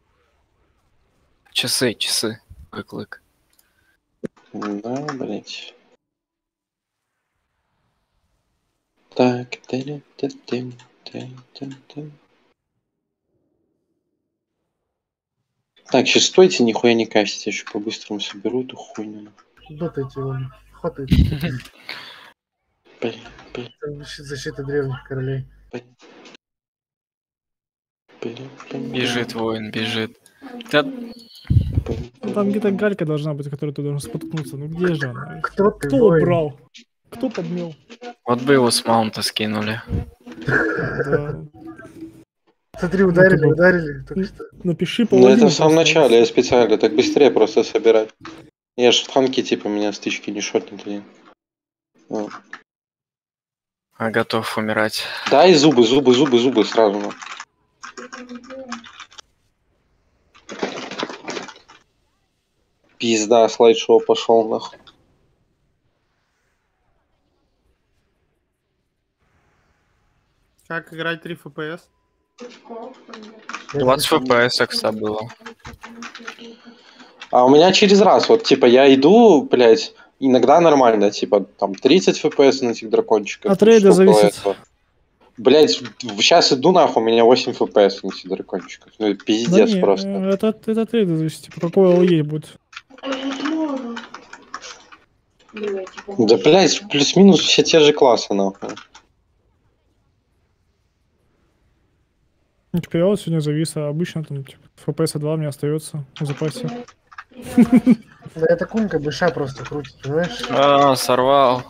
Speaker 4: Часы, часы. Как лык.
Speaker 1: Да, блядь. Так, тя тя тя тя тя тя Так, сейчас стойте, нихуя не кастите, я еще по-быстрому соберу эту хуйню.
Speaker 2: Дотайте его. Хватает.
Speaker 1: Блин, блин,
Speaker 2: Защита, защита древних королей.
Speaker 1: блин, блин, блин,
Speaker 4: Бежит воин, бежит. Да,
Speaker 1: блин,
Speaker 3: Ну, там где-то галька должна быть, которая ты должен споткнуться. Ну где же она?
Speaker 2: Кто ты,
Speaker 3: Кто
Speaker 2: воин?
Speaker 3: убрал? Кто подмел?
Speaker 4: вот бы его с маунта скинули.
Speaker 3: Да.
Speaker 2: Смотри, ударили, ударили. Только что.
Speaker 3: Напиши
Speaker 1: Ну
Speaker 3: половину.
Speaker 1: это в самом
Speaker 3: просто.
Speaker 1: начале, я специально, так быстрее просто собирать. Я ж в танке, типа, меня стычки не шотнут. и- Вот.
Speaker 4: А готов умирать.
Speaker 1: Да, и зубы, зубы, зубы, зубы сразу. ну. Пизда, слайд-шоу пошел нахуй.
Speaker 5: Как играть три эф пи эс?
Speaker 4: двадцать эф пи эс, кстати, было.
Speaker 1: А у меня через раз, вот, типа, я иду, блядь, иногда нормально, типа, там, тридцать эф пи эс на этих дракончиках.
Speaker 3: От рейда
Speaker 1: что около
Speaker 3: зависит.
Speaker 1: этого. Блядь, сейчас иду нахуй, у меня восемь эф пи эс на этих дракончиках. Ну, это
Speaker 3: Да
Speaker 1: пиздец
Speaker 3: не,
Speaker 1: просто.
Speaker 3: э, это, это трейд зависит, типа, какой ЛЕ будет.
Speaker 1: Да, блядь, плюс-минус все те же классы, нахуй.
Speaker 3: Ну, типа, я вот сегодня завис, а обычно там, типа, эф пи эс два у меня остается в запасе.
Speaker 2: Да это кунка быша просто крутит, понимаешь?
Speaker 4: А, сорвал.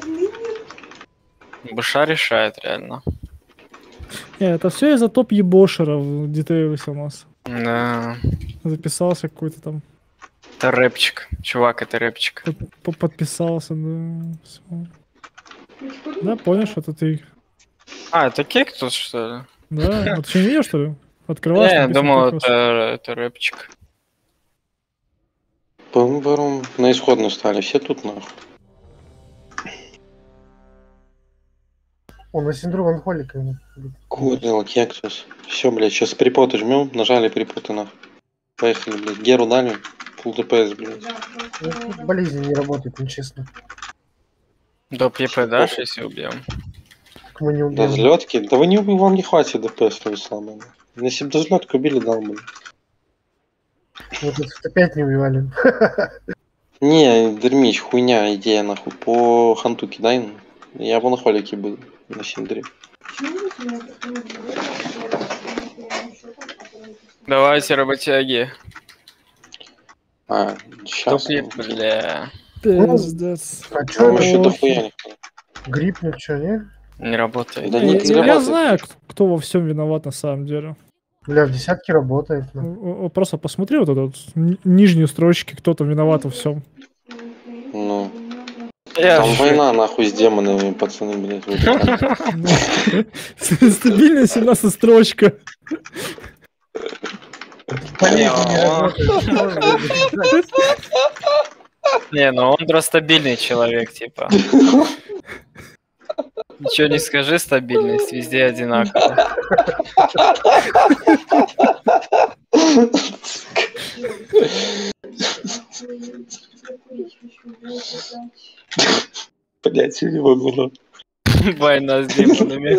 Speaker 4: Быша решает, реально.
Speaker 3: Не, это все из-за топ ебошеров детейлился у нас.
Speaker 4: Да.
Speaker 3: Записался какой-то там,
Speaker 4: Это рэпчик. Чувак, это рэпчик.
Speaker 3: под- по- подписался, да. всё. Да, понял, что это ты.
Speaker 4: А, это кектус, что ли?
Speaker 3: Да, вот ты не видел, что ли? Открываешь,
Speaker 4: Не, я
Speaker 3: написано
Speaker 4: думал,
Speaker 3: «Кокос».
Speaker 4: это, это рэпчик.
Speaker 1: Бум-барум. На исходную стали, все тут, нахуй.
Speaker 2: Он на синдром анхолика.
Speaker 1: Курил, кектус. Все, блядь, сейчас припоты жмем, нажали припоты, нахуй. Поехали, блядь, Геру дали. Фулл ДПС, блядь.
Speaker 2: Болезнь не работает, нечестно.
Speaker 4: Доп ЕП дашь, если убьем?
Speaker 2: Как мы не
Speaker 1: Да,
Speaker 2: убьем.
Speaker 1: взлетки. Да вы не убили, вам не хватит ДПС, вы слабые. Если бы до взлетки убили, дал бы.
Speaker 2: Мы тут опять не убивали.
Speaker 1: Не, Дермич, хуйня, идея, нахуй. По ханту кидай. ну. Я в анхолике был на синдре.
Speaker 4: Давайте, работяги.
Speaker 1: А, сейчас.
Speaker 4: Топ бля.
Speaker 3: Пиздец.
Speaker 2: А
Speaker 1: Там
Speaker 2: чё
Speaker 1: еще
Speaker 3: Ой.
Speaker 1: дохуя не хватит.
Speaker 2: грипп, ну чё, не?
Speaker 4: Не работает.
Speaker 1: Да
Speaker 3: Я,
Speaker 1: нет, не
Speaker 3: я
Speaker 1: работает.
Speaker 3: знаю, к- кто во всем виноват на самом деле.
Speaker 2: Бля, в десятке работает. ну.
Speaker 3: О- о, Просто посмотри вот эту вот ни- нижнюю строчки, кто там виноват во всем.
Speaker 1: Ну,
Speaker 4: Я
Speaker 1: там
Speaker 4: ж-
Speaker 1: война, нахуй, с демонами, пацаны, блядь. вы такие.
Speaker 3: Стабильная семнадцатая строчка.
Speaker 2: Болезнь не
Speaker 4: а.
Speaker 2: работает.
Speaker 4: Не, ну он стабильный человек, типа. Ничего не скажи, стабильность везде одинаково.
Speaker 1: Блядь, я не могу, ну.
Speaker 4: Война с демонами.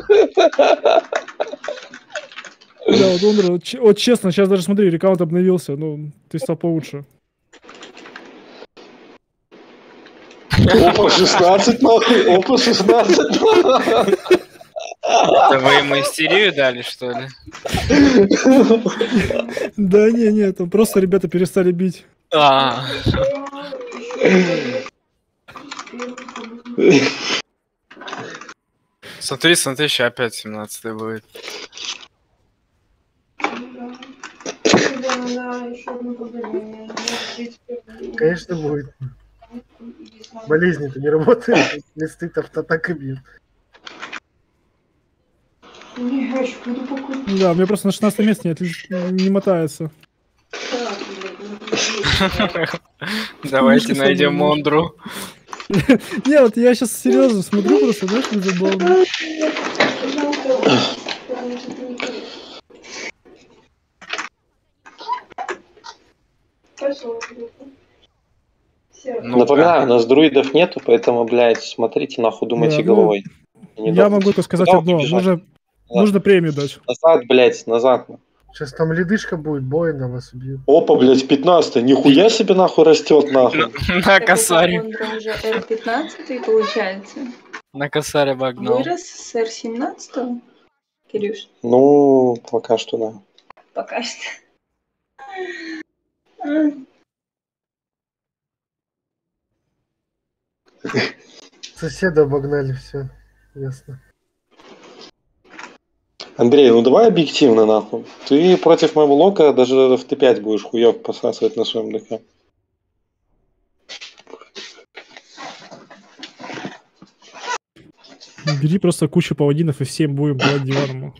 Speaker 3: Да, вот он, вот че- вот честно, сейчас даже смотри, рекаунт обновился, ну, ты стал получше.
Speaker 1: Опа, шестнадцать, нахуй, опа, шестнадцать, нахуй.
Speaker 4: Это вы ему истерию дали, что ли?
Speaker 3: Да не, не, там просто ребята перестали бить.
Speaker 4: А, смотри, смотри, сейчас опять семнадцатый будет.
Speaker 2: Конечно, будет. Болезни-то не работают. Листы-то автоатакой бьют.
Speaker 6: Не, я еще буду покупать.
Speaker 3: Да, мне просто на шестнадцатом месте не, отли- не мотается.
Speaker 4: Давайте
Speaker 3: Мишка
Speaker 4: найдем
Speaker 3: самый лучший.
Speaker 4: Мондру.
Speaker 3: Не, вот я сейчас серьезно смотрю просто, знаешь, как забавно.
Speaker 4: Ну,
Speaker 1: Напоминаю, у нас друидов нету, поэтому, блядь, смотрите нахуй, думайте
Speaker 3: Да, ну,
Speaker 1: головой. а не
Speaker 3: Я
Speaker 1: думайте.
Speaker 3: могу только сказать
Speaker 1: Куда
Speaker 3: одно.
Speaker 1: убежать?
Speaker 3: Нужно,
Speaker 1: Назад.
Speaker 3: нужно премию дать.
Speaker 1: Назад, блядь, назад.
Speaker 2: Сейчас там ледышка будет, бой на вас убьют.
Speaker 1: Опа, блядь, пятнадцатый. Нихуя себе нахуй растет, нахуй.
Speaker 4: на косаре.
Speaker 6: Мондра уже эр пятнадцать получается.
Speaker 4: На косаре обогнал.
Speaker 6: Вырос с эр семнадцать, Кирюш?
Speaker 1: Ну, пока что да.
Speaker 6: Пока что.
Speaker 2: Соседа обогнали, все. Ясно.
Speaker 1: Андрей, ну давай объективно, нахуй. Ты против моего лока даже в тэ пять будешь хуёв посасывать на своем ДК.
Speaker 3: Бери просто кучу паладинов и всем будем давать диваному.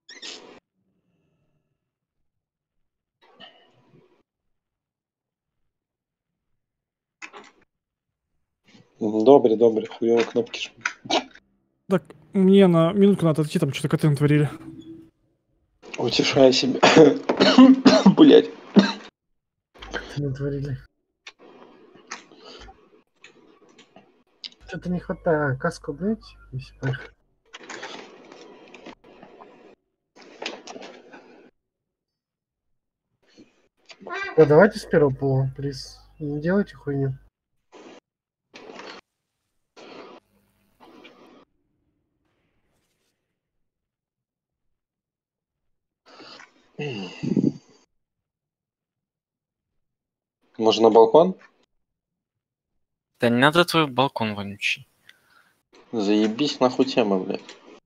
Speaker 1: Добре, добре, хуёво кнопки жму.
Speaker 3: Так, мне на минутку надо отойти, там что-то коты натворили.
Speaker 1: Утешай себя. Блять.
Speaker 2: Натворили. Что-то не хватает. А, каску блять? Да, давайте с первого пола, плиз. Не делайте хуйню.
Speaker 1: Можно на балкон?
Speaker 4: Да не надо твой балкон вонючий.
Speaker 1: Заебись нахуй тема, блядь.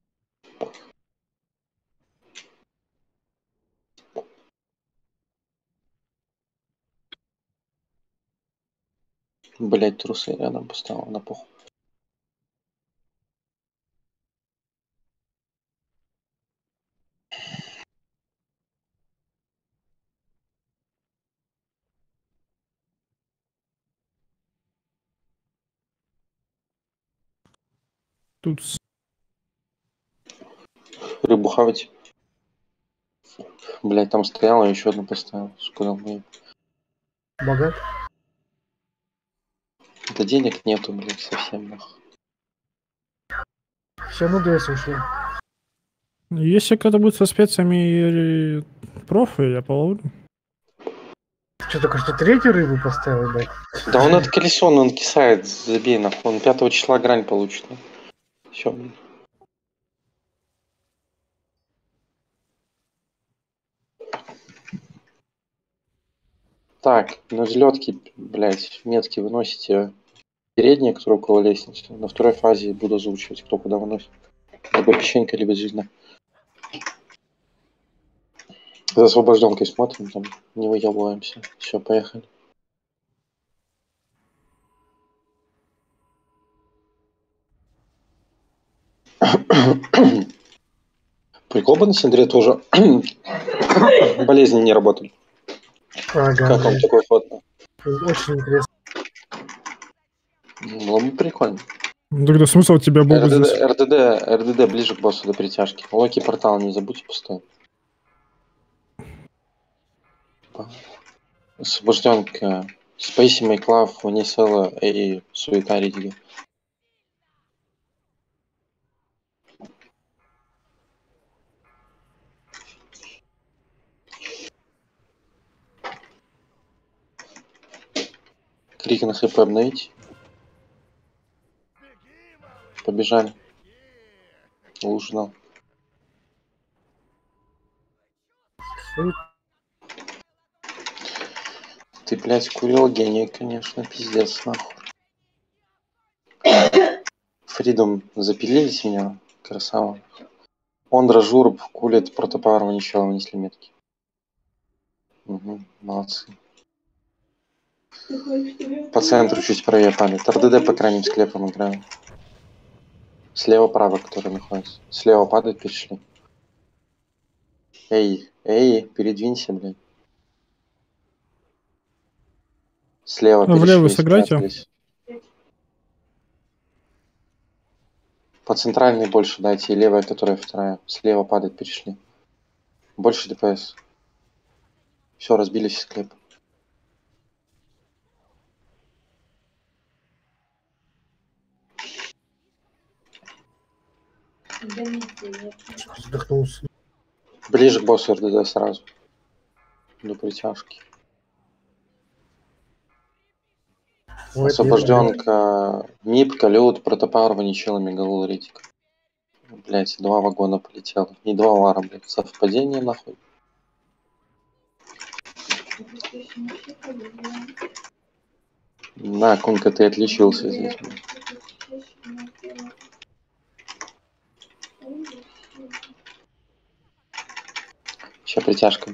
Speaker 1: Блять, трусы рядом поставил, на похуй.
Speaker 3: Тут с-
Speaker 1: Рыбу хавать. Блять, там стояла, еще одну поставил. Скоро мы.
Speaker 2: Богат.
Speaker 1: Да денег нету, блять, совсем нахуй.
Speaker 2: Все, ну да, если ушли.
Speaker 3: Если кто-то будет со специями и профы, я половлю.
Speaker 2: Что, только что третью рыбу поставил, блядь?
Speaker 1: Да он от колесо, он кисает, забей нахуй. Он пятого числа грань получит. Все. Так, на взлетке, блять, метки выносите передние, которые около лестницы. На второй фазе буду озвучивать, кто куда выносит. Либо печенька, либо жизнь. За освобожденкой смотрим, там не выебываемся. Все, поехали. Прикол бы на Синдре тоже болезни не работали.
Speaker 2: Ага,
Speaker 1: Как вам
Speaker 2: блядь.
Speaker 1: такой ход?
Speaker 2: Очень интересно.
Speaker 1: Было бы прикольно.
Speaker 3: Ну, тогда смысл у тебя был бы
Speaker 1: РДД,
Speaker 3: здесь.
Speaker 1: РДД, РДД ближе к боссу до притяжки. Локи портал не забудьте поставить. Освобожденка. Спейси, Майклав, Унисела и Суета Риdiga. Крики на хп обновить. Побежали. Лужнал. Ты, блядь, курил гений, конечно, пиздец, нахуй. Фридом запилились меня, красава. Ондра Журб кулит протопар ничего вынесли метки. Угу, молодцы. По центру чуть правее падает. РДД по крайним склепам играем. Слева-право, который находится. Слева падает, перешли. Эй, эй, передвинься, блядь. Слева
Speaker 3: Ну, в
Speaker 1: перешли,
Speaker 3: левую сыграйте.
Speaker 1: спрятались. По центральной больше дайте, и левая, которая вторая. Слева падает, перешли. Больше ДПС. Все, разбились в склеп.
Speaker 2: Вздохнулся.
Speaker 1: Ближе к боссу РДД сразу. До притяжки.
Speaker 2: Ой,
Speaker 1: Освобожденка, Мипка, Лют, Протопар, Ваничела, Мегалул, Ритик. Блять, два вагона полетело. Не два вара, блядь. Совпадение, нахуй. На, Кунка, ты отличился здесь, блядь. Сейчас притяжка.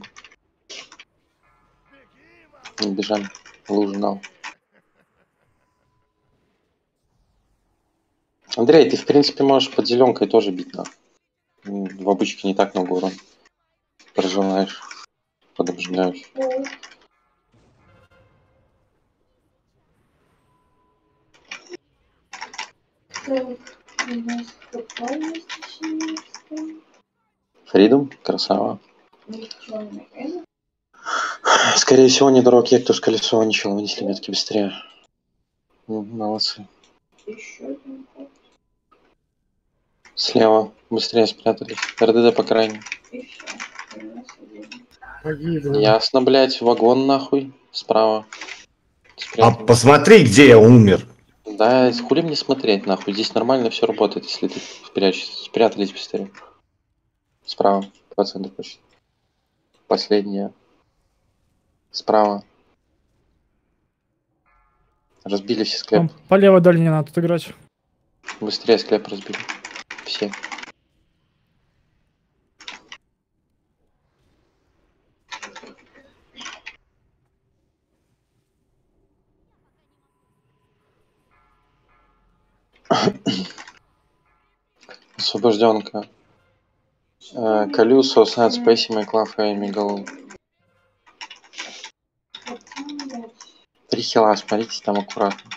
Speaker 1: Не бежали. Лужу нал. Андрей, ты в принципе можешь под зеленкой тоже бить, на. В обычке не так много урона. Прожимаешь. Подобжигаешь. Фридом, красава. Скорее всего, не дорог я, кто с колесо ничего вынесли метки быстрее. Ну, молодцы. Слева быстрее спрятались. РДД по крайней.
Speaker 2: погибли.
Speaker 1: Ясно, блять, вагон нахуй. Справа.
Speaker 7: А
Speaker 1: Спрятались.
Speaker 7: посмотри, где я умер.
Speaker 1: Да, хули мне смотреть, нахуй. Здесь нормально все работает, если ты спрячешься. Спрятались быстрее. Справа, по центру почти. Последняя. Справа. Разбили все склеп.
Speaker 3: Там по левой дальней надо тут играть.
Speaker 1: Быстрее склеп разбили. Все. Освобожденка. Э, Калюсо, Сад, Спейси, Майклав, Эми, Голу. Три хила, смотрите, там аккуратно.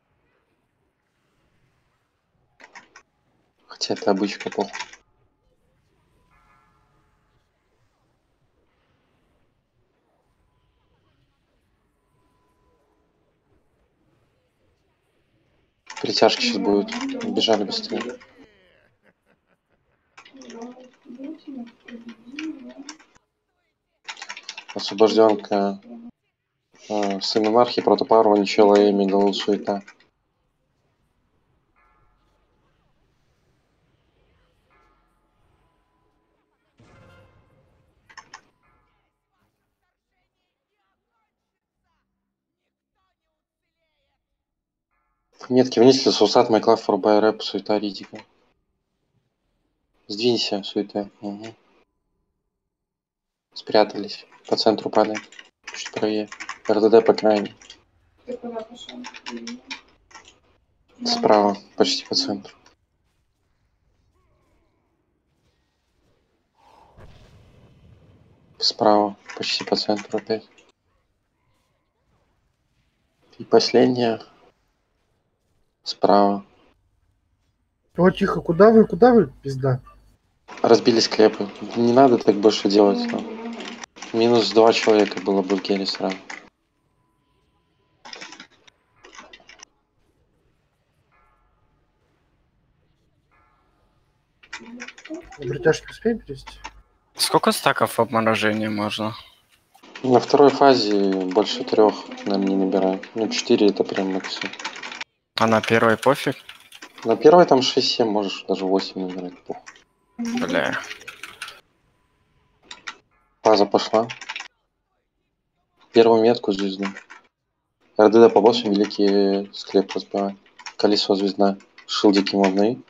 Speaker 1: Хотя это обычка, похуй. Притяжки сейчас будут. Бежали быстрее. Освобожденка. Э, сын анархии, протопарва, ничего, Эми, Голу, суета. Метки внесли, Сусат, Майклав, Форбай, Рэп, суета, Ридика. Сдвинься, суета. Угу. Спрятались. По центру падает. Чуть правее. РДД по крайней. Справа, почти по центру. Справа, почти по центру опять. И последняя. Справа.
Speaker 2: О, тихо, куда вы, куда вы, пизда?
Speaker 1: Разбили склепы. Не надо так больше делать. Но. Минус два человека было бы в гере сразу.
Speaker 2: Бритяшки успеем перевести?
Speaker 4: Сколько стаков обморожения можно?
Speaker 1: На второй фазе больше трех, наверное, не набираем. Ну, четыре это прям максимум.
Speaker 4: А на первой пофиг?
Speaker 1: На первой там шесть-семь, можешь даже восемь набирать. Похуй.
Speaker 4: Бля.
Speaker 1: Фаза пошла. Первую метку звезду. РДД по боссу, великий склеп разбиваем. Колесо звезда. Шилдики модные.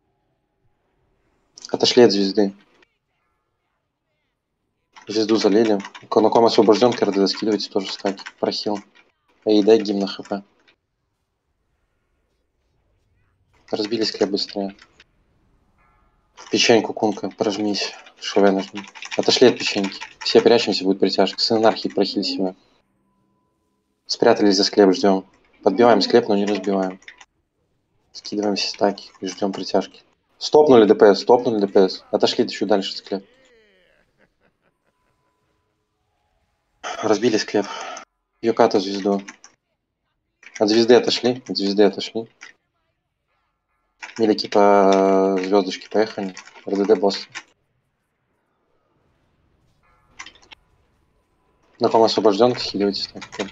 Speaker 1: Отошли от звезды. Звезду залили. На ком освобожден, РДД скидывайте тоже стаки. Прохил. Эй, дай гимн на хп. Разбили склеп быстрее. В печеньку, кунка, прожмись. Шове нажми. Отошли от печеньки. Все прячемся, будет притяжка. Сын анархии, прохиль себя. Спрятались за склеп, ждем. Подбиваем склеп, но не разбиваем. Скидываем все стаки и ждем притяжки. Стопнули ДПС, стопнули ДПС. Отошли еще дальше в склеп. Разбили склеп. Йоката звезду. От звезды отошли, от звезды отошли. Мелики по звездочке поехали. РДД босс. На ком освобожден, скидывайте стаки.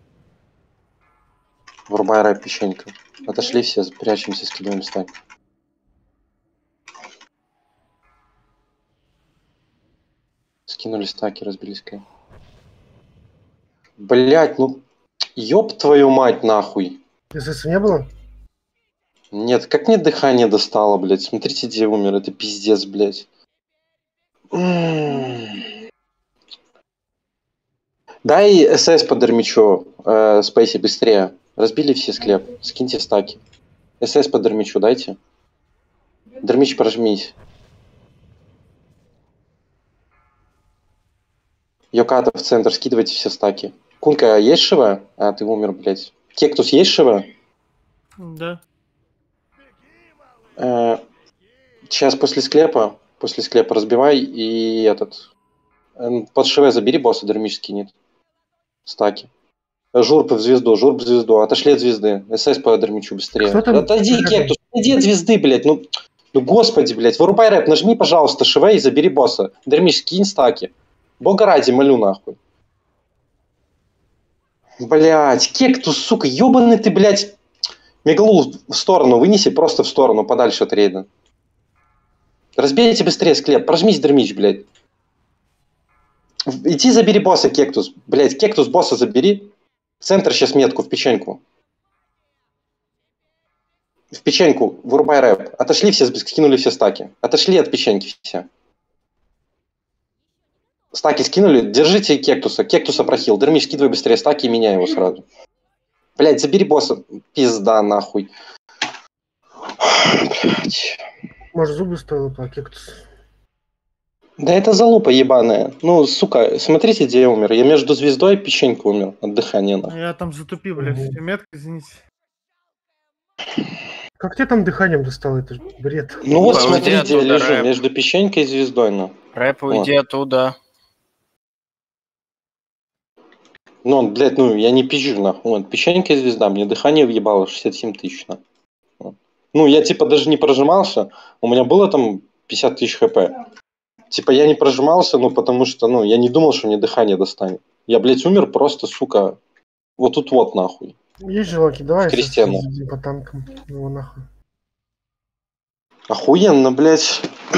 Speaker 1: Врубай рэп печенька. Отошли все, прячемся, скидываем стаки. Скинули стаки, разбили склеп. Блять, ну ёб твою мать нахуй.
Speaker 2: СС не было?
Speaker 1: Нет, как мне дыхание достало, блядь. Смотрите, где умер, это пиздец, блядь. Дай СС под Эрмичу, э, Спейси, быстрее. Разбили все склеп, скиньте стаки. СС под Эрмичу дайте. Дермич, прожмись. Йоката в центр, скидывайте все стаки. Кунка, есть шива? А, ты умер, блядь. Кектус, есть шива?
Speaker 5: Да.
Speaker 1: Э, сейчас после склепа, после склепа разбивай и этот... э, Под шиве забери босса, Дермич скинет. Стаки. Журп в звезду, журп в звезду. Отошли от звезды. СС по Дермичу быстрее.
Speaker 2: Кто там?
Speaker 1: Отойди, Кектус, отойди от звезды, блядь. Ну, ну господи, блядь. Вырубай рэп, нажми, пожалуйста, шиве и забери босса. Дермич, скинь стаки. Бога ради, молю нахуй. Блядь, Кектус, сука, ёбаный ты, блядь. Мегалу в сторону вынеси, просто в сторону, подальше от рейда. Разбейте быстрее склеп, прожмись, Дермич, блядь. Иди забери босса, Кектус. Блядь, Кектус босса забери. В центр сейчас метку, в печеньку. В печеньку, вырубай рэп. Отошли все, скинули все стаки. Отошли от печеньки все. Стаки скинули, держите Кектуса. Кектуса прохил. Дермич, скидывай быстрее стаки и меняй его сразу. Блядь, забери босса. Пизда, нахуй. Блядь.
Speaker 2: Может, зубы стоило по кектусу?
Speaker 1: Да это залупа ебаная. Ну, сука, смотрите, где я умер. Я между звездой и печенькой умер от дыхания. Нахуй.
Speaker 5: Я там затупил, блядь.
Speaker 2: Мгм.
Speaker 5: Метка, извините.
Speaker 2: Как тебе там дыханием достало? Это ж бред.
Speaker 1: Ну вот
Speaker 4: Уйди
Speaker 1: смотри, где я
Speaker 4: оттуда,
Speaker 1: лежу.
Speaker 4: рэп.
Speaker 1: Между печенькой и звездой, ну.
Speaker 4: Рэп, уйди оттуда.
Speaker 1: Ну, блядь, ну, я не пизжу, нахуй. Вот, печенька и звезда, мне дыхание въебало шестьдесят семь тысяч, нахуй. Вот. Ну, я, типа, даже не прожимался. У меня было там пятьдесят тысяч хп. Типа, я не прожимался, ну, потому что, ну, я не думал, что мне дыхание достанет. Я, блядь, умер просто, сука, вот тут вот, нахуй.
Speaker 2: Есть желаки, давай
Speaker 1: Кристиану.
Speaker 2: съездим по танкам. Его нахуй.
Speaker 1: Охуенно, блядь.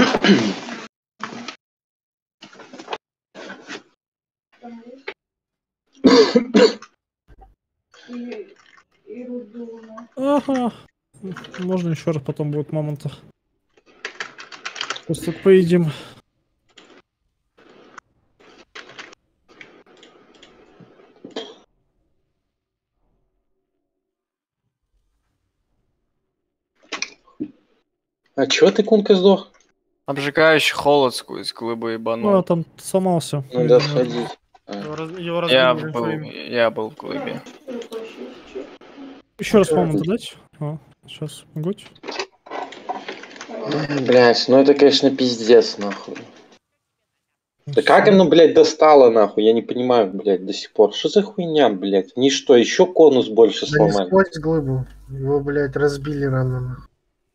Speaker 6: И, и Рудуна.
Speaker 3: Ага. Можно еще раз, потом будет момента. Просто поедим.
Speaker 1: А чё ты, Кунка, сдох?
Speaker 4: Обжигающий холод сквозь глыбы
Speaker 3: Ну,
Speaker 4: ебанул.
Speaker 3: а там сломался.
Speaker 1: Ну да, сходи.
Speaker 5: Его, раз, его
Speaker 4: Я
Speaker 5: разбили
Speaker 4: был,
Speaker 5: своими.
Speaker 4: я был в глыбе.
Speaker 3: Еще раз момента дать? О, сейчас, гудь.
Speaker 1: Блядь, ну это, конечно, пиздец, нахуй. Да как оно, блядь, достало, нахуй? Я не понимаю, блядь, до сих пор. Что за хуйня, блядь? Они что, еще конус больше
Speaker 2: Да не
Speaker 1: сломали?
Speaker 2: сквозь глыбу. Его, блядь, разбили рано. нахуй.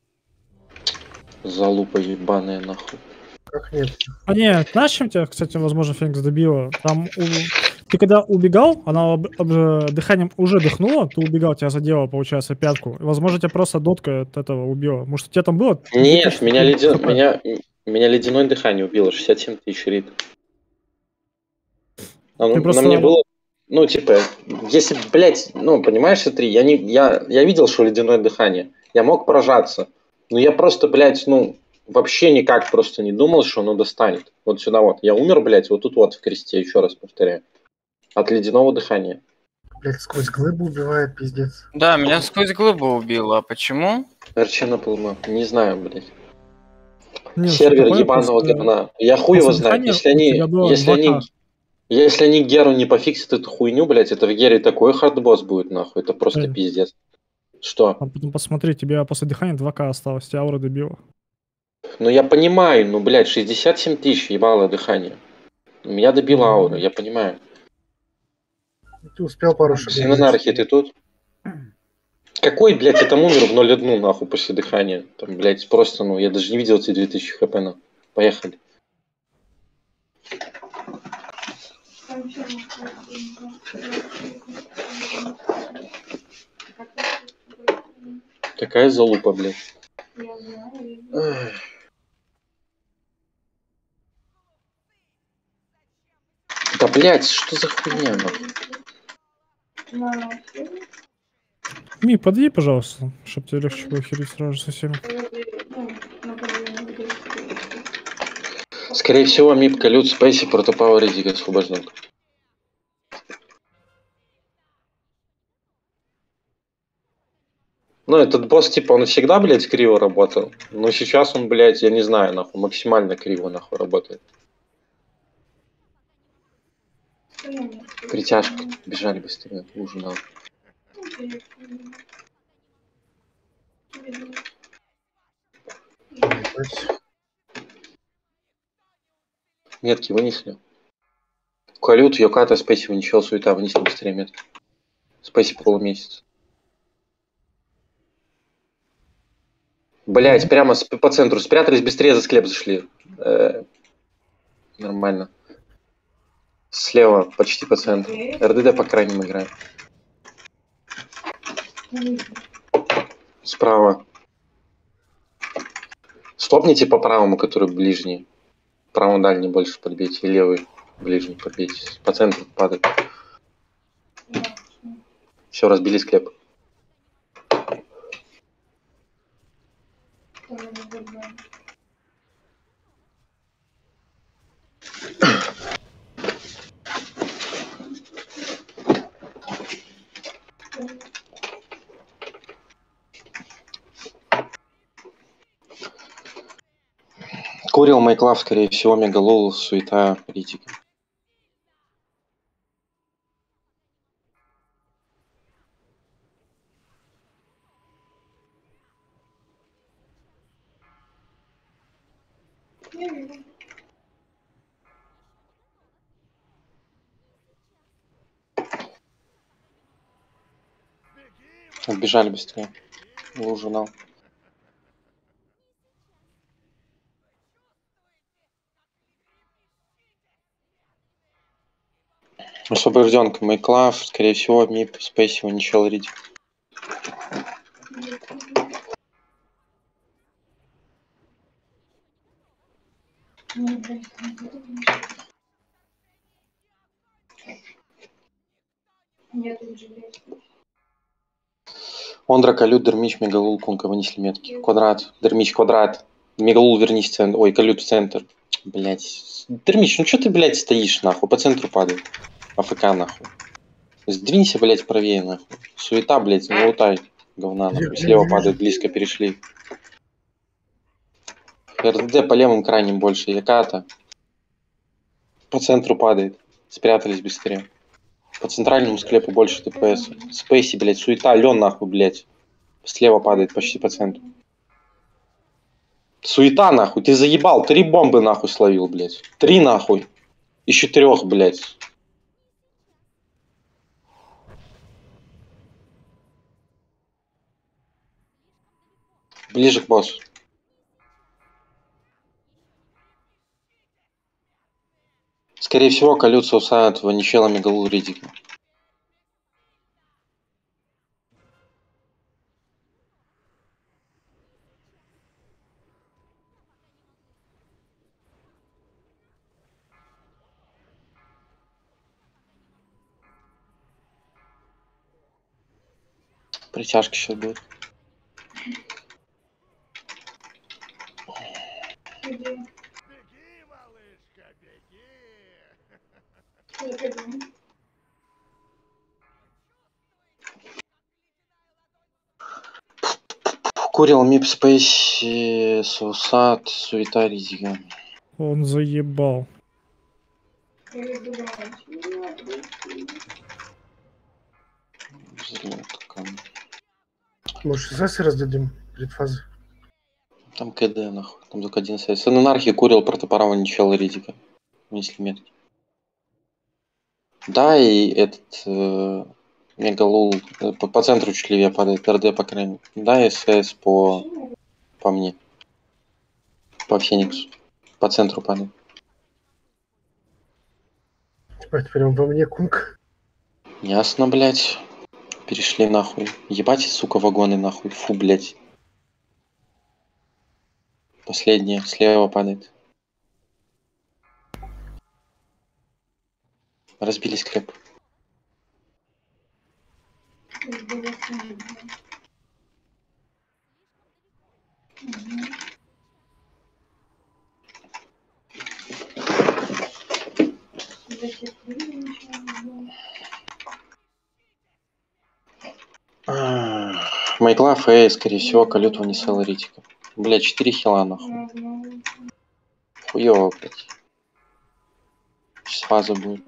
Speaker 1: Залупа ебаная, нахуй.
Speaker 2: Как нет?
Speaker 3: А нет, знаешь, чем тебя, кстати, возможно, Феникс добила? Там у- ты когда убегал, она об- об- дыханием уже дыхнула, ты убегал, тебя задела, получается, пятку. Возможно, тебя просто дотка от этого убила. Может, у тебя там было?
Speaker 1: Нет, меня, ледя...
Speaker 3: хп?
Speaker 1: меня... меня ледяное дыхание убило, шестьдесят семь тысяч рит. На,
Speaker 3: Ты
Speaker 1: на
Speaker 3: просто-
Speaker 1: мне было Ну, типа, если, блядь, ну, понимаешь, смотри, я, не, я, я видел, что ледяное дыхание. Я мог прожаться. Но я просто, блядь, ну, вообще никак просто не думал, что оно достанет. Вот сюда вот. Я умер, блядь, вот тут вот в кресте, еще раз повторяю. От ледяного дыхания.
Speaker 2: Блять, сквозь глыбу убивает, пиздец.
Speaker 4: Да, меня сквозь глыбу убило. А почему?
Speaker 1: Причина полма. Не знаю, блядь.
Speaker 3: Нет, чтоб ты
Speaker 1: Сервер
Speaker 3: понял,
Speaker 1: ебаного
Speaker 3: после,
Speaker 1: говна. Я хуй его
Speaker 3: после
Speaker 1: знает.
Speaker 3: дыхания
Speaker 1: Если
Speaker 3: у тебя
Speaker 1: они,
Speaker 3: было
Speaker 1: если
Speaker 3: два
Speaker 1: они,
Speaker 3: ка.
Speaker 1: если они Геру не пофиксят эту хуйню, блядь, это в Гере такой хардбосс будет, нахуй. Это просто
Speaker 3: Эй,
Speaker 1: пиздец. Что?
Speaker 3: а потом посмотри, тебе после дыхания два ка осталось, тебя аура добила.
Speaker 1: Ну я понимаю, ну, блядь, шестьдесят семь тысяч ебало дыхание. Меня добила аура, я понимаю.
Speaker 2: Ты успел пару шагов
Speaker 1: Сын
Speaker 2: сделать.
Speaker 1: анархии, ты тут? Какой, блядь, я там умер в ноль один нахуй после дыхания? Там, блядь, просто, ну, я даже не видел эти две тысячи хп, на. Поехали.
Speaker 6: Там ещё
Speaker 1: Какая залупа, блядь.
Speaker 6: я знаю.
Speaker 1: Ах. Да, блядь, что за хуйня, нахуй?
Speaker 6: На
Speaker 3: Ми, подъедь, пожалуйста, чтобы тебе легче было хилить сразу же со всеми.
Speaker 1: Скорее всего, мип колют спейси протопава редик освобожден. Ну, этот босс, типа, он всегда, блядь, криво работал. Но сейчас он, блядь, я не знаю, нахуй, максимально криво, нахуй, работает. Притяжка. Бежали быстрее. Ужинал. Метки вынесли. Колют, Йоката, спейси вынесел, суета, вынесли быстрее метки. Спейси полумесяц. Блять, прямо с- по центру спрятались, быстрее за склеп зашли. Э, нормально. Слева, почти по центру. РДД по крайним играем. Справа. Стопните по правому, который ближний. Правому дальний больше подбейте. И левый ближний подбейте. По центру падает. Все, разбили склеп. Курил Майклав, скорее всего, Мегалол, суета, ритик. Убежали быстрее. Лужинал. Освобожденка Майклав, скорее всего, Мип, Спейси, ничего ритик.
Speaker 6: Нет, уже есть.
Speaker 1: Ондра, Калют, Дермич, Мегалул, Кунка, вынесли метки. Квадрат, Дермич, квадрат. Мегалул, вернись в центр. Ой, Калют в центр. Блять. Дермич, ну что ты, блядь, стоишь, нахуй? По центру падает. АФК, нахуй. Сдвинься, блядь, правее, нахуй. Суета, блядь, не лутай. Говна, нахуй. Слева падает, близко перешли. РДД по левым крайним больше. Яката. По центру падает. Спрятались быстрее. По центральному склепу больше ТПС. Спейси, блядь, суета, Лен, нахуй, блядь. Слева падает почти по центру. Суета, нахуй, ты заебал. Три бомбы, нахуй, словил, блядь. Три, нахуй. Из четырех, блядь. Ближе к боссу. Скорее всего, колются усадят Ваничела, Мегалу, Ридика. Притяжка сейчас будет.
Speaker 6: Где? Я пойду.
Speaker 1: Курил Мип Спейси, Сусат, Суета Ризига.
Speaker 3: Он заебал.
Speaker 6: Я иду домой.
Speaker 1: Взлетка.
Speaker 2: Может, сессии раздадим перед фазой?
Speaker 1: Там КД, нахуй. Там только один сайт. Сын анархии курил протопарава Ничела Ризига. Если метки. Да, и этот э, Мегалул э, по, по центру чуть левее падает, РД по крайней. Да, и СС по, по мне. По Фениксу. По центру падает.
Speaker 2: Ебать, прям во мне кунг.
Speaker 1: Ясно, блядь. Перешли нахуй. Ебать, сука, вагоны нахуй. Фу, блядь. Последняя. Слева падает. Разбили склеп. Майкла, Фэй, скорее всего, колют не Ритика. Блядь, четыре хила нахуй. Хуёво, блядь. Сейчас фаза будет.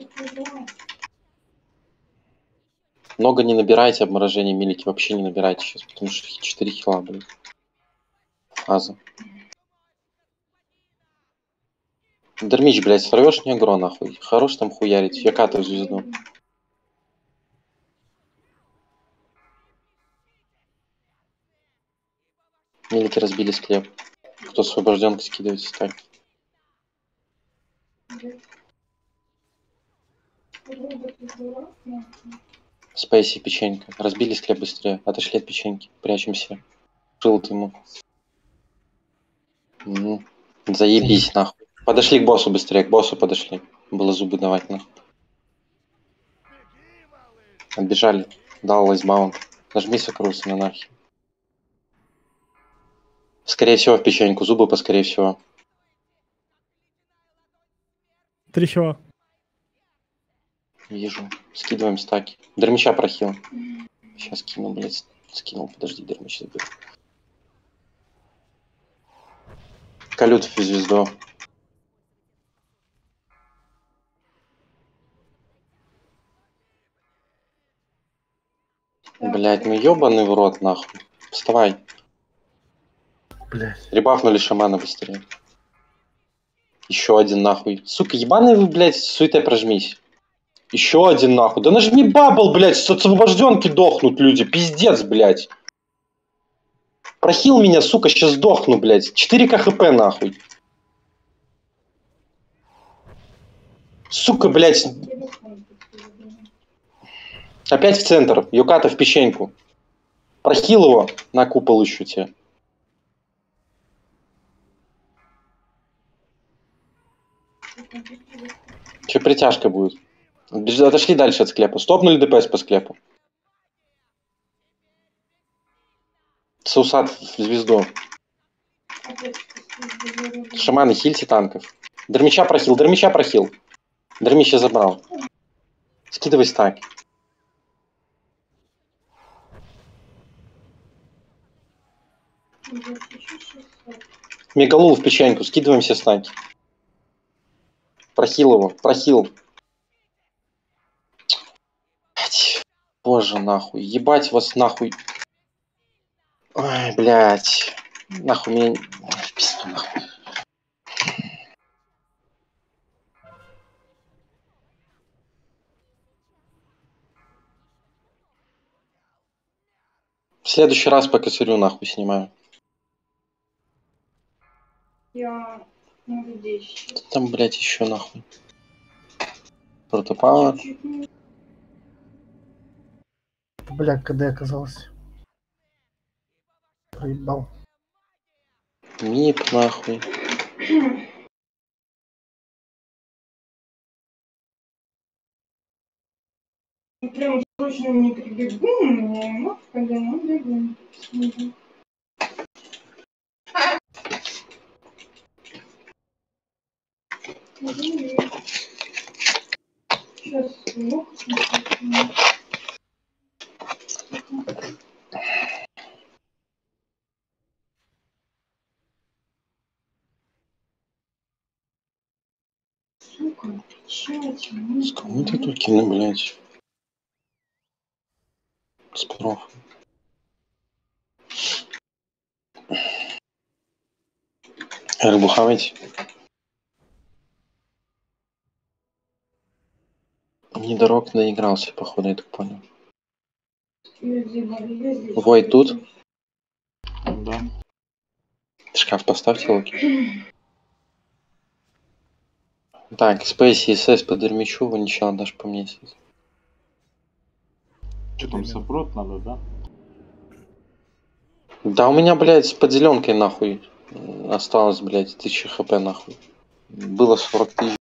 Speaker 1: Много не набирайте обморожения, милики. Вообще не набирайте сейчас, потому что четыре хила, блядь. Фаза. Дермич, блядь, сорвешь не агро, нахуй. Хорош там хуярить. Я катаю звезду. Милики разбили склеп. Кто освобожден, скидывайте стаки. Спейси, печенька. Разбили склеп быстрее. Отошли от печеньки. Прячемся. Шилд ему. Угу. Заебись, нахуй. Подошли к боссу быстрее. К боссу подошли. Было зубы давать, нахуй. Отбежали. Дал лайсбаунд. Нажми сокрус на нахер. Скорее всего в печеньку. Зубы поскорее всего.
Speaker 3: Три хила.
Speaker 1: Вижу. Скидываем стаки. Дермича прохил. Сейчас кину, блядь. Скинул. Подожди, Дермич заберу. Колют в звезду. Блядь, ну ёбаный в рот, нахуй. Вставай.
Speaker 2: Блядь.
Speaker 1: Ребафнули шамана быстрее. Еще один нахуй. Сука, ебаный вы, блядь, суетой прожмись. Еще один нахуй. Да нажми бабл, блядь, с освобожденки дохнут люди. Пиздец, блядь. Прохил меня, сука, сейчас сдохну, блядь. четыре ка хп нахуй. Сука, блядь. Опять в центр. Юката в печеньку. Прохил его. На купол ищу тебе. Че притяжка будет? Отошли дальше от склепа. Стопнули ДПС по склепу. Саусат в звезду. Шаманы, хильте танков. Дермича прохил, Дермича прохил. Дермича забрал. Скидывай стак. Мегалул в печеньку. Скидываем все стаки. Прохил его. Прохил. Боже, нахуй. Ебать вас нахуй. Ой, блядь. Нахуй меня... В пизду, нахуй. В следующий раз по косарю нахуй снимаю.
Speaker 6: Я могу десять.
Speaker 1: Там, блядь, еще нахуй. Протопауэр.
Speaker 2: Бля, КД оказался. Проебал.
Speaker 1: Мип, нахуй.
Speaker 6: Прям срочно мне прибегу, я ему когда мы бегем. Сейчас, ну, сука, чать,
Speaker 1: С кому ты тут кину, блядь? С проф. Рыбу хавать? Недорог наигрался, походу, я так понял. Вой тут?
Speaker 8: Да.
Speaker 1: Шкаф поставьте, локи. Так, Спейси, СС по Дермичу, вы ничего дашь по мне сейчас.
Speaker 8: Что там, сопрот надо, да?
Speaker 1: Да у меня, блядь, под зеленкой нахуй осталось, блядь, тысяча хп нахуй. Было сорок тысяч.